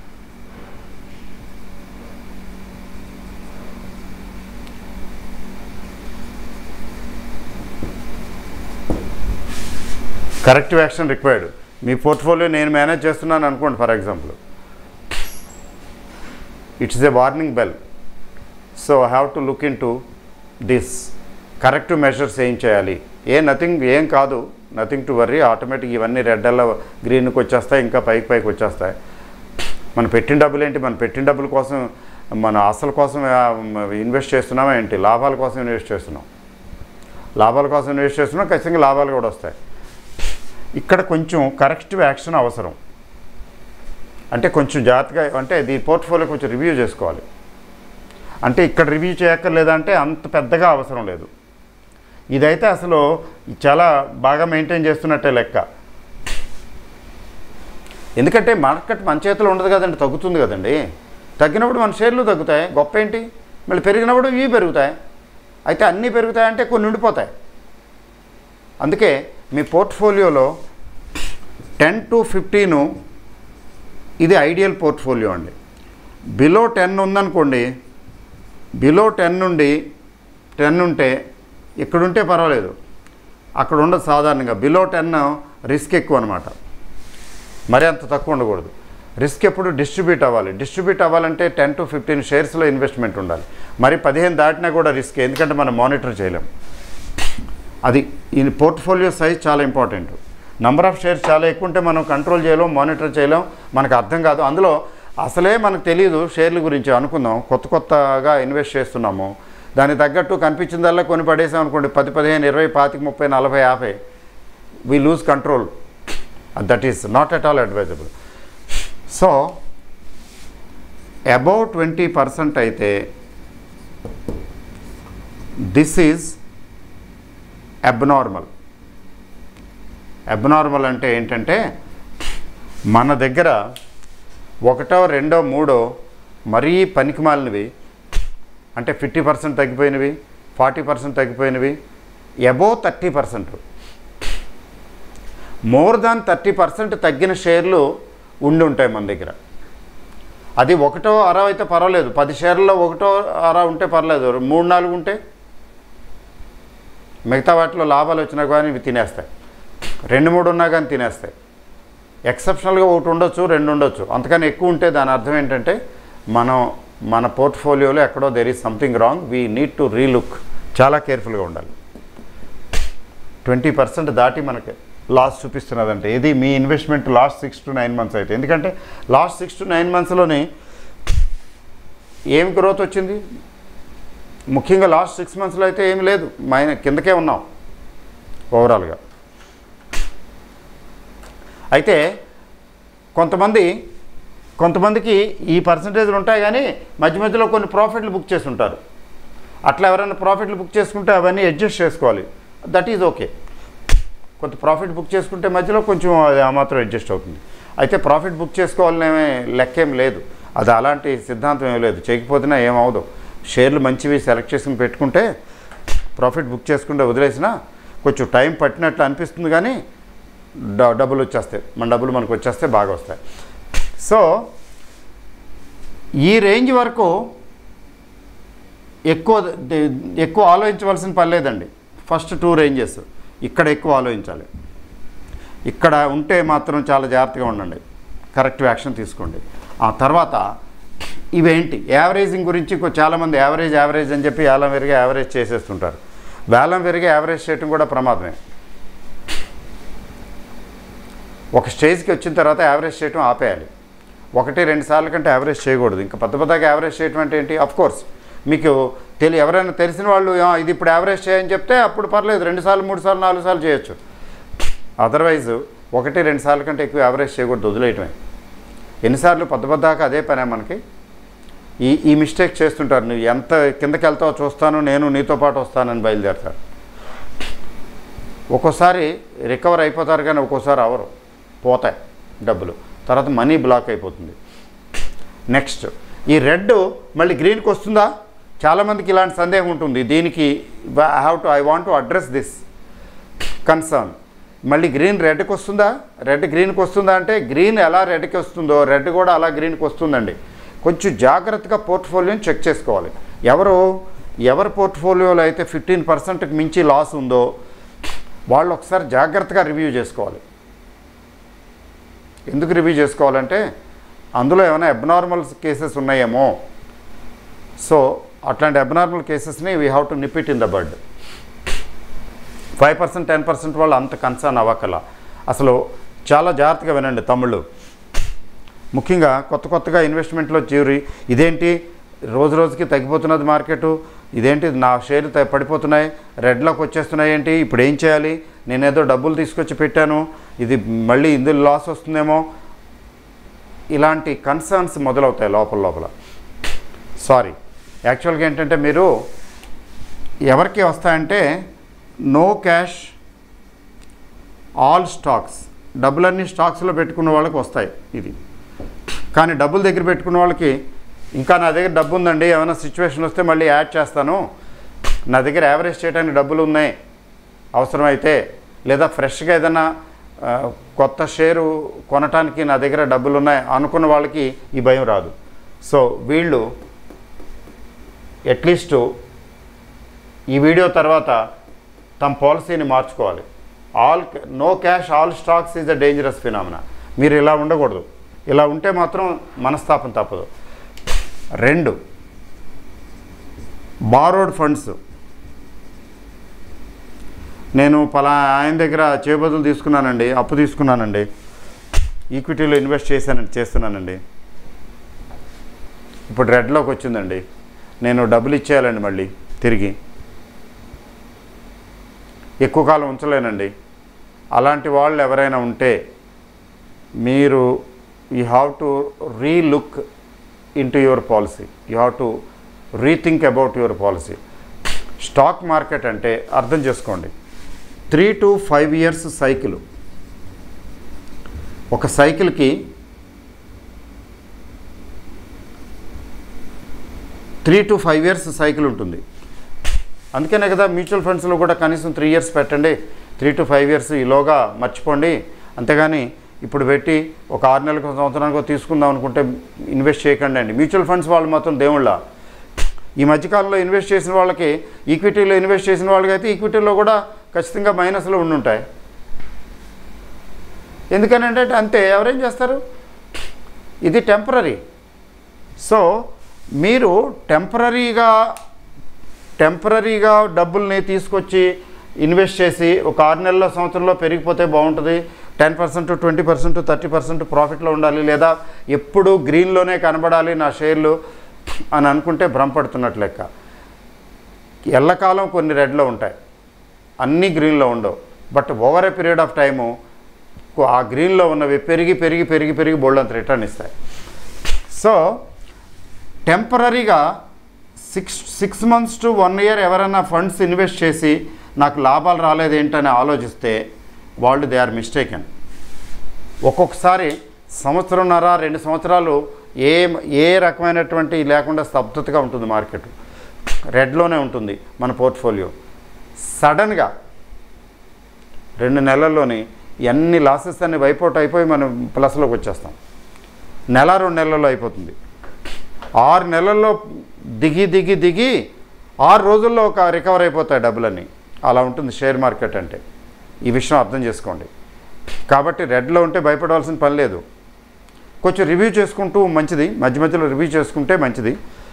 Corrective action required. మీ పోర్ట్ఫోలియో నేను మేనేజ్ చేస్తున్నాను అనుకోండి, for example, it's a warning bell. So I have to look into this corrective measures. ఏం చేయాలి? ఏ నథింగ్, ఏం కాదు, నథింగ్ టు వర్రీ. ఆటోమేటిక్ ఇవన్నీ రెడ్ అల్ల గ్రీన్కి వచ్చేస్తాయి, ఇంకా పైకి పైకి వచ్చేస్తాయి. మనం పెట్టిన డబ్బులు ఏంటి? మనం పెట్టిన డబ్బుల కోసం, మన అసలు కోసం ఇన్వెస్ట్ చేస్తున్నామా ఏంటి? లాభాల కోసం ఇన్వెస్ట్ చేస్తున్నాం. లాభాల కోసం ఇన్వెస్ట్ చేస్తున్నాం, ఖచ్చితంగా లాభాలు కూడా వస్తాయి. ఇక్కడ కొంచెం కరెక్టివ్ యాక్షన్ అవసరం. అంటే కొంచెం జాగ్రత్తగా, అంటే ఈ పోర్ట్ఫోలియో కొంచెం రివ్యూ చేసుకోవాలి. అంటే ఇక్కడ రివ్యూ చేయక్కర్లేదంటే అంత పెద్దగా అవసరం లేదు. ఇదైతే అసలు చాలా బాగా మెయింటైన్ చేస్తున్నట్టే లెక్క. ఎందుకంటే మార్కెట్ మన చేతిలో ఉండదు కదండి, తగ్గుతుంది కదండి. తగ్గినప్పుడు మన షేర్లు తగ్గుతాయి, గొప్ప ఏంటి? మళ్ళీ పెరిగినప్పుడు ఇవి పెరుగుతాయి. అయితే అన్నీ పెరుగుతాయంటే కొన్ని ఉండిపోతాయి. అందుకే మీ పోర్ట్ఫోలియోలో టెన్ టు ఫిఫ్టీను ఇది ఐడియల్ పోర్ట్ఫోలియో అండి. బిలో టెన్ ఉందనుకోండి, బిలో టెన్ నుండి టెన్ ఉంటే ఇక్కడుంటే పర్వాలేదు, అక్కడ ఉండదు సాధారణంగా. బిలో టెన్ రిస్క్ ఎక్కువ అనమాట, మరి అంత తక్కువ ఉండకూడదు. రిస్క్ ఎప్పుడు డిస్ట్రిబ్యూట్ అవ్వాలి. డిస్ట్రిబ్యూట్ అవ్వాలంటే టెన్ టు ఫిఫ్టీన్ షేర్స్లో ఇన్వెస్ట్మెంట్ ఉండాలి. మరి పదిహేను దాటినా కూడా రిస్క్, ఎందుకంటే మనం మానిటర్ చేయలేం. అది ఈ పోర్ట్ఫోలియో సైజ్ చాలా ఇంపార్టెంట్. నెంబర్ ఆఫ్ షేర్స్ చాలా ఎక్కువ ఉంటే మనం కంట్రోల్ చేయలేం, మానిటర్ చేయలేం, మనకు అర్థం కాదు. అందులో అసలే మనకు తెలియదు షేర్ల గురించి. అనుకుందాం కొత్త కొత్తగా ఇన్వెస్ట్ చేస్తున్నాము, దానికి తగ్గట్టు కనిపించిందల్లా కొని పడేసాం అనుకోండి, పది పదిహేను ఇరవై పాతిక ముప్పై నలభై యాభై we lose control. That is not at all advisable. So above twenty percent అయితే దిస్ ఈజ్ అబ్నార్మల్. అబ్నార్మల్ అంటే ఏంటంటే మన దగ్గర ఒకటో రెండో మూడో మరీ పనికిమాలినవి, అంటే ఫిఫ్టీ పర్సెంట్ తగ్గిపోయినవి, ఫార్టీ పర్సెంట్ తగ్గిపోయినవి, above thirty percent, more than thirty percent తగ్గిన షేర్లు ఉండి ఉంటాయి మన దగ్గర. అది ఒకటో అర అయితే పర్వాలేదు, పది షేర్లలో ఒకటో అర ఉంటే పర్లేదు, మూడు నాలుగు ఉంటే మిగతా వాటిలో లాభాలు వచ్చినా కానీ ఇవి తినేస్తాయి. రెండు మూడు ఉన్నా కానీ తినేస్తాయి. ఎక్సెప్షనల్గా ఒకటి ఉండొచ్చు, రెండు ఉండొచ్చు, అంతకని ఎక్కువ ఉంటే దాని అర్థం ఏంటంటే మనం మన పోర్ట్ఫోలియోలో ఎక్కడో there is something wrong, we need to relook. చాలా కేర్ఫుల్గా ఉండాలి. ట్వంటీ పర్సెంట్ దాటి మనకి లాస్ చూపిస్తున్నదంటే ఇది మీ investment last six to nine months అయితే. ఎందుకంటే లాస్ట్ సిక్స్ టు నైన్ మంత్స్లోనే ఏం గ్రోత్ వచ్చింది? ముఖ్యంగా లాస్ట్ సిక్స్ మంత్స్లో అయితే ఏమి లేదు, మైన కిందకే ఉన్నాం ఓవరాల్గా. అయితే కొంతమంది కొంతమందికి ఈ పర్సంటేజ్లు ఉంటాయి, కానీ మధ్య మధ్యలో కొన్ని ప్రాఫిట్లు బుక్ చేస్తుంటారు. అట్లా ఎవరైనా ప్రాఫిట్లు బుక్ చేసుకుంటే అవన్నీ అడ్జస్ట్ చేసుకోవాలి. That is okay. కొంత ప్రాఫిట్ బుక్ చేసుకుంటే మధ్యలో కొంచెం అది ఆ మాత్రం అడ్జస్ట్ అవుతుంది. అయితే ప్రాఫిట్ బుక్ చేసుకోవాలనే లెక్కేం లేదు, అది అలాంటి సిద్ధాంతం ఏం లేదు. చేయకపోతేనే ఏమవుదు. షేర్లు మంచివి సెలెక్ట్ చేసుకుని పెట్టుకుంటే ప్రాఫిట్ బుక్ చేసుకుంటే వదిలేసినా కొంచెం టైం పట్టినట్లు అనిపిస్తుంది, కానీ డబ్బులు వచ్చేస్తాయి, మన డబ్బులు మనకు వచ్చేస్తే బాగా వస్తాయి. సో ఈ రేంజ్ వరకు ఎక్కువ ఎక్కువ ఆలోచించవలసిన పని లేదండి. ఫస్ట్ టూ రేంజెస్ ఇక్కడ ఎక్కువ ఆలోచించాలి. ఇక్కడ ఉంటే మాత్రం చాలా జాగ్రత్తగా ఉండండి, కరెక్టివ్ యాక్షన్ తీసుకోండి. ఆ తర్వాత ఇవేంటి యావరేజింగ్ గురించి చాలామంది యావరేజ్ యావరేజ్ అని చెప్పి వేలం విరిగా యావరేజ్ చేసేస్తుంటారు. వేలం విరిగా యావరేజ్ చేయడం కూడా ప్రమాదమే. ఒక స్టేజ్కి వచ్చిన తర్వాత యావరేజ్ చేయడం ఆపేయాలి. ఒకటి రెండు సార్లు కంటే యావరేజ్ చేయకూడదు. ఇంకా పెద్ద పెద్దగా యావరేజ్ చేయడం అంటే ఏంటి? అఫ్కోర్స్ మీకు తెలి ఎవరైనా తెలిసిన వాళ్ళు ఇది ఇప్పుడు యావరేజ్ చేయని చెప్తే అప్పుడు పర్లేదు, రెండు సార్లు మూడు సార్లు నాలుగు సార్లు చేయొచ్చు. అదర్వైజ్ ఒకటి రెండు సార్లు కంటే ఎక్కువ యావరేజ్ చేయకూడదు, వదిలేయటమే. ఎన్నిసార్లు పెద్ద పెద్దగా అదే పనే మనకి. ఈ ఈ మిస్టేక్ చేస్తుంటారు. నువ్వు ఎంత కిందకి వెళ్తావో చూస్తాను, నేను నీతో పాటు వస్తానని బయలుదేరతారు. ఒక్కోసారి రికవర్ అయిపోతారు, కానీ ఒక్కోసారి అవరు, పోతాయి డబ్బులు, తర్వాత మనీ బ్లాక్ అయిపోతుంది. నెక్స్ట్ ఈ రెడ్ మళ్ళీ గ్రీన్కి వస్తుందా? చాలామందికి ఇలాంటి సందేహం ఉంటుంది. దీనికి I have to I want to address this concern. మళ్ళీ గ్రీన్ రెడ్కి వస్తుందా, రెడ్ గ్రీన్కి వస్తుందా అంటే గ్రీన్ ఎలా రెడ్కి వస్తుందో రెడ్ కూడా అలా గ్రీన్కి వస్తుందండి. కొంచెం జాగ్రత్తగా పోర్ట్ఫోలియోని చెక్ చేసుకోవాలి. ఎవరు ఎవరి పోర్ట్ఫోలియోలో అయితే ఫిఫ్టీన్ పర్సెంట్కి మించి లాస్ ఉందో వాళ్ళు ఒకసారి జాగ్రత్తగా రివ్యూ చేసుకోవాలి. ఎందుకు రివ్యూ చేసుకోవాలంటే అందులో ఏమైనా అబ్నార్మల్ కేసెస్ ఉన్నాయేమో. సో అట్లాంటి అబ్నార్మల్ కేసెస్ని we have to nip it in the bud. Five percent ten percent వాళ్ళు అంత కన్సర్న్ అవ్వకల. అసలు చాలా జాగ్రత్తగా వినండి తమ్ముళ్ళు, ముఖ్యంగా కొత్త కొత్తగా ఇన్వెస్ట్మెంట్లో చేరి ఇదేంటి రోజు రోజుకి తగ్గిపోతున్నది మార్కెటు, ఇదేంటి నా షేర్లు పడిపోతున్నాయి, రెడ్లోకి వచ్చేస్తున్నాయి ఏంటి, ఇప్పుడు ఏం చేయాలి, నేనేదో డబ్బులు తీసుకొచ్చి పెట్టాను, ఇది మళ్ళీ ఇందులో లాస్ వస్తుందేమో, ఇలాంటి కన్సర్న్స్ మొదలవుతాయి లోపల లోపల. సారీ, యాక్చువల్గా ఏంటంటే మీరు ఎవరికి వస్తాయంటే నో క్యాష్ ఆల్ స్టాక్స్, డబ్బులన్నీ స్టాక్స్లో పెట్టుకున్న వాళ్ళకి వస్తాయి ఇది. కానీ డబ్బులు దగ్గర పెట్టుకున్న వాళ్ళకి ఇంకా నా దగ్గర డబ్బు ఉందండి, ఏమైనా సిచ్యువేషన్ వస్తే మళ్ళీ యాడ్ చేస్తాను, నా దగ్గర యావరేజ్ చేయడానికి డబ్బులు ఉన్నాయి అవసరమైతే, లేదా ఫ్రెష్గా ఏదైనా కొత్త షేరు కొనటానికి నా దగ్గర డబ్బులు ఉన్నాయి అనుకున్న వాళ్ళకి ఈ భయం రాదు. సో వీళ్ళు అట్లీస్ట్ ఈ వీడియో తర్వాత తమ పాలసీని మార్చుకోవాలి. All no cash all stocks is a dangerous phenomena. మీరు ఇలా ఉండకూడదు. ఇలా ఉంటే మాత్రం మనస్తాపం తప్పదు. రెండు, బారోడ్ ఫండ్స్. నేను పలా ఆయన దగ్గర చేబదులు తీసుకున్నానండి, అప్పు తీసుకున్నానండి, ఈక్విటీలో ఇన్వెస్ట్ చేశానండి చేస్తున్నానండి, ఇప్పుడు రెడ్లోకి వచ్చిందండి, నేను డబ్బులు ఇచ్చేయాలండి మళ్ళీ తిరిగి, ఎక్కువ కాలం ఉంచలేనండి. అలాంటి వాళ్ళు ఎవరైనా ఉంటే మీరు you have to relook into your policy, you have to rethink about your policy. Stock market అంటే అర్థం చేసుకోండి, three to five years cycle. ఒక సైకిల్కి three to five years cycle ఉంటుంది. అందుకనే కదా మ్యూచువల్ ఫండ్స్లో కూడా కనీసం త్రీ ఇయర్స్ పెట్టండి, త్రీ టు ఫైవ్ ఇయర్స్ ఈలోగా మర్చిపోండి. అంతేగాని ఇప్పుడు పెట్టి ఒక ఆరు నెలలకు సంవత్సరానికి తీసుకుందాం అనుకుంటే ఇన్వెస్ట్ చేయకండి అండి. మ్యూచువల్ ఫండ్స్ వాళ్ళు మాత్రం దేవుళ్ళ. ఈ మధ్యకాలంలో ఇన్వెస్ట్ చేసిన వాళ్ళకి, ఈక్విటీలో ఇన్వెస్ట్ చేసిన వాళ్ళకి అయితే ఈక్విటీలో కూడా ఖచ్చితంగా మైనస్లో ఉండుంటాయి. ఎందుకనంటే అంతే, ఎవరేం చేస్తారు, ఇది టెంపరరీ. సో మీరు టెంపరరీగా టెంపరరీగా డబ్బుల్ని తీసుకొచ్చి ఇన్వెస్ట్ చేసి ఒక ఆరు నెలల సంవత్సరంలో పెరిగిపోతే బాగుంటుంది, ten percent twenty percent thirty percent ప్రాఫిట్లో ఉండాలి, లేదా ఎప్పుడు గ్రీన్లోనే కనబడాలి నా షేర్లు అని అనుకుంటే భ్రమపడుతున్నట్లు లెక్క. ఎల్లకాలం కొన్ని రెడ్లో ఉంటాయి, అన్నీ గ్రీన్లో ఉండవు. But over a period of time ఆ గ్రీన్లో ఉన్నవి పెరిగి పెరిగి పెరిగి పెరిగి బోల్డంత రిటర్న్ ఇస్తాయి. సో టెంపరరీగా six six months to one year ఎవరైనా ఫండ్స్ ఇన్వెస్ట్ చేసి నాకు లాభాలు రాలేదు ఏంటని ఆలోచిస్తే వాళ్ళు దే ఆర్ మిస్టేకెన్. ఒక్కొక్కసారి సంవత్సరంన్నర రెండు సంవత్సరాలు ఏ ఏ రకమైనటువంటి లేకుండా స్తబ్దతగా ఉంటుంది మార్కెట్, రెడ్లోనే ఉంటుంది మన పోర్ట్ఫోలియో. సడన్గా రెండు నెలల్లోని ఎన్ని లాసెస్ అన్ని వైపౌట్ అయిపోయి మనం ప్లస్లోకి వచ్చేస్తాం. నెల రెండు నెలల్లో అయిపోతుంది. ఆరు నెలల్లో దిగి దిగి దిగి ఆరు రోజుల్లో ఒక రికవర్ అయిపోతాయి డబ్బులన్నీ. అలా ఉంటుంది షేర్ మార్కెట్ అంటే. ఈ విషయం అర్థం చేసుకోండి. కాబట్టి రెడ్లో ఉంటే భయపడవలసిన పని లేదు. కొంచెం రివ్యూ చేసుకుంటూ మంచిది, మధ్య మధ్యలో రివ్యూ చేసుకుంటే మంచిది,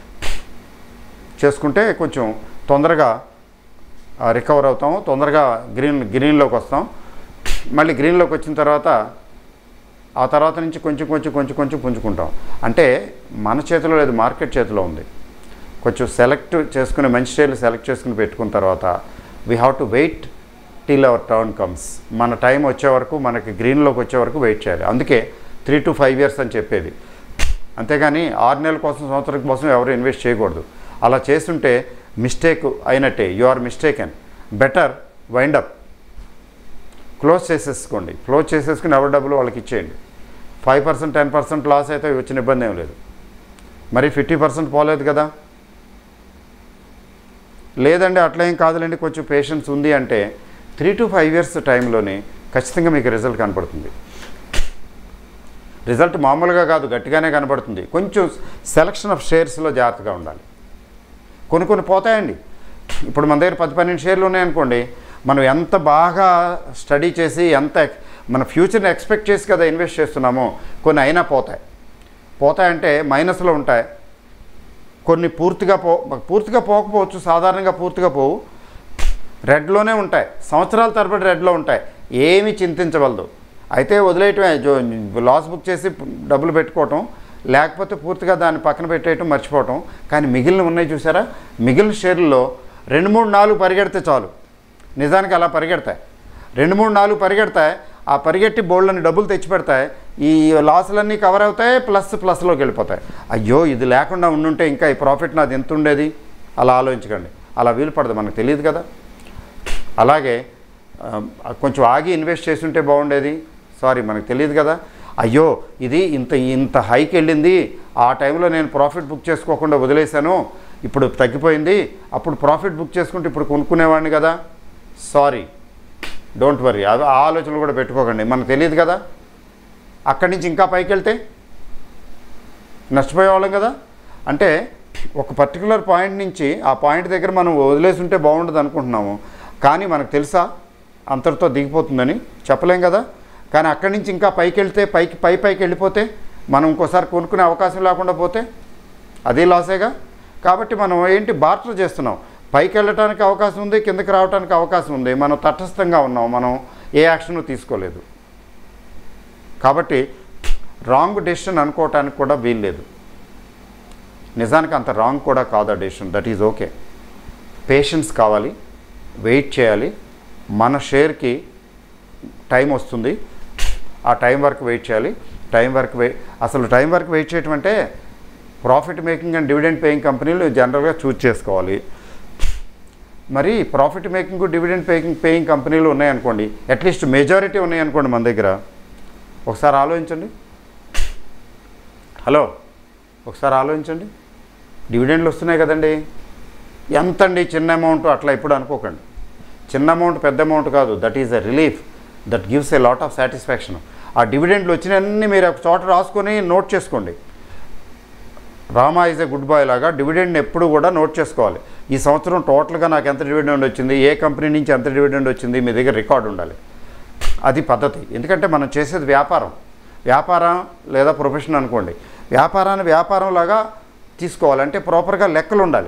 చేసుకుంటే కొంచెం తొందరగా రికవర్ అవుతాము, తొందరగా గ్రీన్ గ్రీన్లోకి వస్తాం. మళ్ళీ గ్రీన్లోకి వచ్చిన తర్వాత ఆ తర్వాత నుంచి కొంచెం కొంచెం కొంచెం కొంచెం పుంజుకుంటాం. అంటే మన చేతిలో లేదు, మార్కెట్ చేతిలో ఉంది. కొంచెం సెలెక్ట్ చేసుకుని మంచి షేర్లు సెలెక్ట్ చేసుకుని పెట్టుకున్న తర్వాత we have to wait till our turn comes. మన టైం వచ్చే వరకు, మనకి గ్రీన్లోకి వచ్చే వరకు వెయిట్ చేయాలి. అందుకే త్రీ టు ఫైవ్ ఇయర్స్ అని చెప్పేది. అంతేగాని ఆరు నెలల కోసం సంవత్సరం కోసం ఎవరు ఇన్వెస్ట్ చేయకూడదు. అలా చేస్తుంటే మిస్టేక్ అయినట్టే, you are mistaken. Better wind up, close చేసేసుకోండి. క్లోజ్ చేసేసుకుని ఎవరి డబ్బులు వాళ్ళకి ఇచ్చేయండి. Five percent ten percent loss అయితే వచ్చిన ఇబ్బంది ఏం లేదు. మరి ఫిఫ్టీ పర్సెంట్ పోలేదు కదా. లేదండి అట్లా ఏం కాదులేండి, కొంచెం పేషెన్స్ ఉంది అంటే త్రీ టు ఫైవ్ ఇయర్స్ టైంలోని ఖచ్చితంగా మీకు రిజల్ట్ కనపడుతుంది. రిజల్ట్ మామూలుగా కాదు, గట్టిగానే కనపడుతుంది. కొంచెం సెలక్షన్ ఆఫ్ షేర్స్లో జాగ్రత్తగా ఉండాలి. కొన్ని కొన్ని పోతాయండి. ఇప్పుడు మన దగ్గర పది పన్నెండు షేర్లు ఉన్నాయనుకోండి, మనం ఎంత బాగా స్టడీ చేసి ఎంత మన ఫ్యూచర్ని ఎక్స్పెక్ట్ చేసి కదా ఇన్వెస్ట్ చేస్తున్నామో, కొన్ని అయినా పోతాయి. పోతాయంటే మైనస్లో ఉంటాయి. కొన్ని పూర్తిగా పో పూర్తిగా పోకపోవచ్చు, సాధారణంగా పూర్తిగా పోవు, రెడ్లోనే ఉంటాయి, సంవత్సరాల తరబడి రెడ్లో ఉంటాయి. ఏమీ చింతించవలదు. అయితే వదిలేయటమే, లాస్ బుక్ చేసి డబ్బులు పెట్టుకోవటం, లేకపోతే పూర్తిగా దాన్ని పక్కన పెట్టేయటం, మర్చిపోవటం. కానీ మిగిలిన ఉన్నాయి చూసారా, మిగిలిన షేర్లలో రెండు మూడు నాలుగు పరిగెడితే చాలు. నిజానికి అలా పరిగెడతాయి, రెండు మూడు నాలుగు పరిగెడతాయి. ఆ పరిగెట్టి బోల్డ్ని డబ్బులు తెచ్చిపెడతాయి. ఈ లాసులన్నీ కవర్ అవుతాయి, ప్లస్ ప్లస్లోకి వెళ్ళిపోతాయి. అయ్యో ఇది లేకుండా ఉండుంటే ఇంకా ఈ ప్రాఫిట్ నాది ఎంత ఉండేది, అలా ఆలోచించకండి. అలా వీలు పడదు, మనకు తెలియదు కదా. అలాగే కొంచెం ఆగి ఇన్వెస్ట్ చేస్తుంటే బాగుండేది, సారీ మనకు తెలియదు కదా. అయ్యో ఇది ఇంత ఇంత హైకి వెళ్ళింది, ఆ టైంలో నేను ప్రాఫిట్ బుక్ చేసుకోకుండా వదిలేశాను, ఇప్పుడు తగ్గిపోయింది, అప్పుడు ప్రాఫిట్ బుక్ చేసుకుంటే ఇప్పుడు కొనుక్కునేవాడిని కదా. సారీ, డోంట్ వరీ, ఆ ఆలోచనలు కూడా పెట్టుకోకండి. మనకు తెలియదు కదా. అక్కడి నుంచి ఇంకా పైకి వెళ్తే నష్టపోయేవాళ్ళం కదా. అంటే ఒక పర్టికులర్ పాయింట్ నుంచి ఆ పాయింట్ దగ్గర మనం వదిలేసి ఉంటే బాగుండదు అనుకుంటున్నాము, కానీ మనకు తెలుసా అంతటితో దిగిపోతుందని చెప్పలేం కదా. కానీ అక్కడి నుంచి ఇంకా పైకి వెళ్తే, పైకి పై పైకి వెళ్ళిపోతే, మనం ఇంకోసారి కొనుక్కునే అవకాశం లేకుండా పోతే అది లాసేగా. కాబట్టి మనం ఏంటి బార్టర్ చేస్తున్నాం. పైకి వెళ్ళటానికి అవకాశం ఉంది, కిందకి రావడానికి అవకాశం ఉంది, మనం తటస్థంగా ఉన్నాం, మనం ఏ యాక్షన్ తీసుకోలేదు. కాబట్టి రాంగ్ డెసిషన్ అనుకోవటానికి కూడా వీల్లేదు. నిజానికి అంత రాంగ్ కూడా కాదు ఆ decision, that is okay. Patience కావాలి, వెయిట్ చేయాలి. మన షేర్కి టైం వస్తుంది, ఆ టైం వరకు వెయిట్ చేయాలి. టైం వరకు వెయిట్ అసలు టైం వరకు వెయిట్ చేయటం అంటే profit making and dividend paying కంపెనీలు జనరల్గా చూజ్ చేసుకోవాలి. మరి profit making dividend paying paying కంపెనీలు ఉన్నాయనుకోండి, అట్లీస్ట్ మెజారిటీ ఉన్నాయనుకోండి మన దగ్గర, ఒకసారి ఆలోచించండి. హలో, ఒకసారి ఆలోచించండి. డివిడెండ్లు వస్తున్నాయి కదండి, ఎంతండి చిన్న అమౌంట్ అట్లా ఇప్పుడు అనుకోకండి. చిన్న అమౌంట్ పెద్ద అమౌంట్ కాదు, that is a relief, that gives a lot of satisfaction. ఆ డివిడెండ్లు వచ్చినవన్నీ మీరు ఒక చోట రాసుకొని నోట్ చేసుకోండి. Rama is a good boy లాగా డివిడెండ్ ఎప్పుడు కూడా నోట్ చేసుకోవాలి. ఈ సంవత్సరం టోటల్గా నాకు ఎంత డివిడెండ్ వచ్చింది, ఏ కంపెనీ నుంచి ఎంత డివిడెండ్ వచ్చింది, మీ దగ్గర రికార్డు ఉండాలి. అది పద్ధతి. ఎందుకంటే మనం చేసేది వ్యాపారం, వ్యాపారం లేదా ప్రొఫెషన్ అనుకోండి. వ్యాపారాన్ని వ్యాపారం లాగా తీసుకోవాలంటే ప్రాపర్గా లెక్కలు ఉండాలి.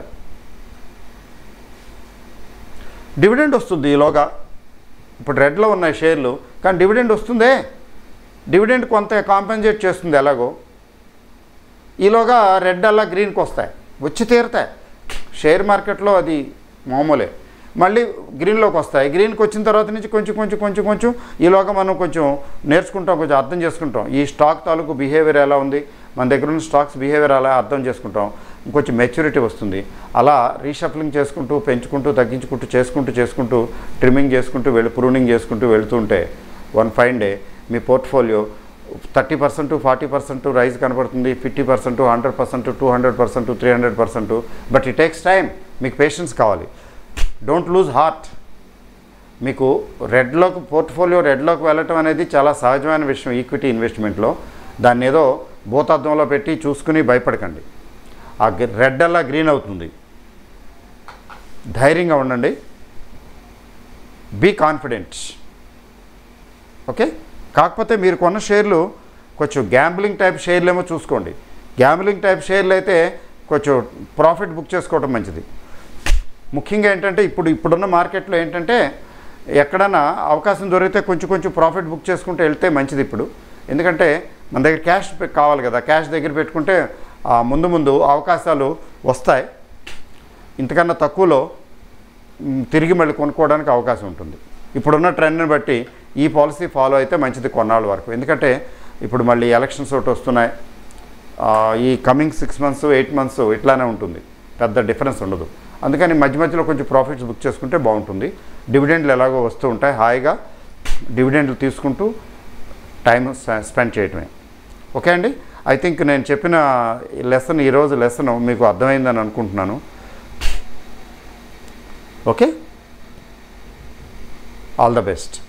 డివిడెండ్ వస్తుంది ఈలోగా. ఇప్పుడు రెడ్లో ఉన్నాయి షేర్లు, కానీ డివిడెండ్ వస్తుందే, డివిడెండ్ కొంత కాంపెన్సేట్ చేస్తుంది ఎలాగో. ఈలోగా రెడ్ అలా గ్రీన్కి వస్తాయి, వచ్చి తీరుతాయి. షేర్ మార్కెట్లో అది మామూలే. మళ్ళీ గ్రీన్లోకి వస్తాయి. గ్రీన్కి వచ్చిన తర్వాత నుంచి కొంచెం కొంచెం కొంచెం కొంచెం ఈలోగా మనం కొంచెం నేర్చుకుంటాం, కొంచెం అర్థం చేసుకుంటాం. ఈ స్టాక్ తాలూకు బిహేవియర్ ఎలా ఉంది, మన దగ్గర ఉన్న స్టాక్స్ బిహేవియర్ అలా అర్థం చేసుకుంటాం. ఇంకొంచెం మెచ్యూరిటీ వస్తుంది. అలా రీషఫ్లింగ్ చేసుకుంటూ, పెంచుకుంటూ, తగ్గించుకుంటూ, చేసుకుంటూ చేసుకుంటూ ట్రిమ్మింగ్ చేసుకుంటూ వెళ్ళి ప్రూనింగ్ చేసుకుంటూ వెళుతుంటే వన్ ఫైన్ డే మీ portfolio thirty percent forty percent rise కనబడుతుంది, fifty percent hundred percent two hundred percent three hundred percent but it takes time. మీకు పేషెన్స్ కావాలి. Don't lose heart. మీకు రెడ్లోకి పోర్ట్ఫోలియో రెడ్లోకి వెళ్ళటం అనేది చాలా సహజమైన విషయం ఈక్విటీ ఇన్వెస్ట్మెంట్లో. దాన్ని ఏదో భూతద్దంలో పెట్టి చూసుకుని భయపడకండి. ఆ రెడ్ అలా గ్రీన్ అవుతుంది. ధైర్యంగా ఉండండి. Be confident. ఓకే. కాకపోతే మీరు కొన్న షేర్లు కొంచెం గ్యాంబ్లింగ్ టైప్ షేర్లు ఏమో చూసుకోండి. గ్యాంబ్లింగ్ టైప్ షేర్లు అయితే కొంచెం ప్రాఫిట్ బుక్ చేసుకోవడం మంచిది. ముఖ్యంగా ఏంటంటే ఇప్పుడు ఇప్పుడున్న మార్కెట్లో ఏంటంటే ఎక్కడైనా అవకాశం దొరికితే కొంచెం కొంచెం ప్రాఫిట్ బుక్ చేసుకుంటూ వెళ్తే మంచిది ఇప్పుడు. ఎందుకంటే మన దగ్గర క్యాష్ కావాలి కదా, క్యాష్ దగ్గర పెట్టుకుంటే ముందు ముందు అవకాశాలు వస్తాయి. ఇంతకన్నా తక్కువలో తిరిగి మళ్ళీ కొనుక్కోవడానికి అవకాశం ఉంటుంది. ఇప్పుడున్న ట్రెండ్ని బట్టి ఈ పాలసీ ఫాలో అయితే మంచిది కొన్నాళ్ళ వరకు. ఎందుకంటే ఇప్పుడు మళ్ళీ ఎలక్షన్స్ ఒకటి వస్తున్నాయి. ఈ coming six months eight months ఇట్లానే ఉంటుంది, పెద్ద డిఫరెన్స్ ఉండదు. అందుకని మధ్య మధ్యలో కొంచెం ప్రాఫిట్స్ బుక్ చేసుకుంటే బాగుంటుంది. డివిడెండ్లు ఎలాగో వస్తూ ఉంటాయి, హాయిగా డివిడెండ్లు తీసుకుంటూ టైం స్పెండ్ చేయటమే. ఓకే అండి. ఐ థింక్ నేను చెప్పిన లెసన్ ఈరోజు లెసన్ మీకు అర్థమైందని అనుకుంటున్నాను. Okay, all the best.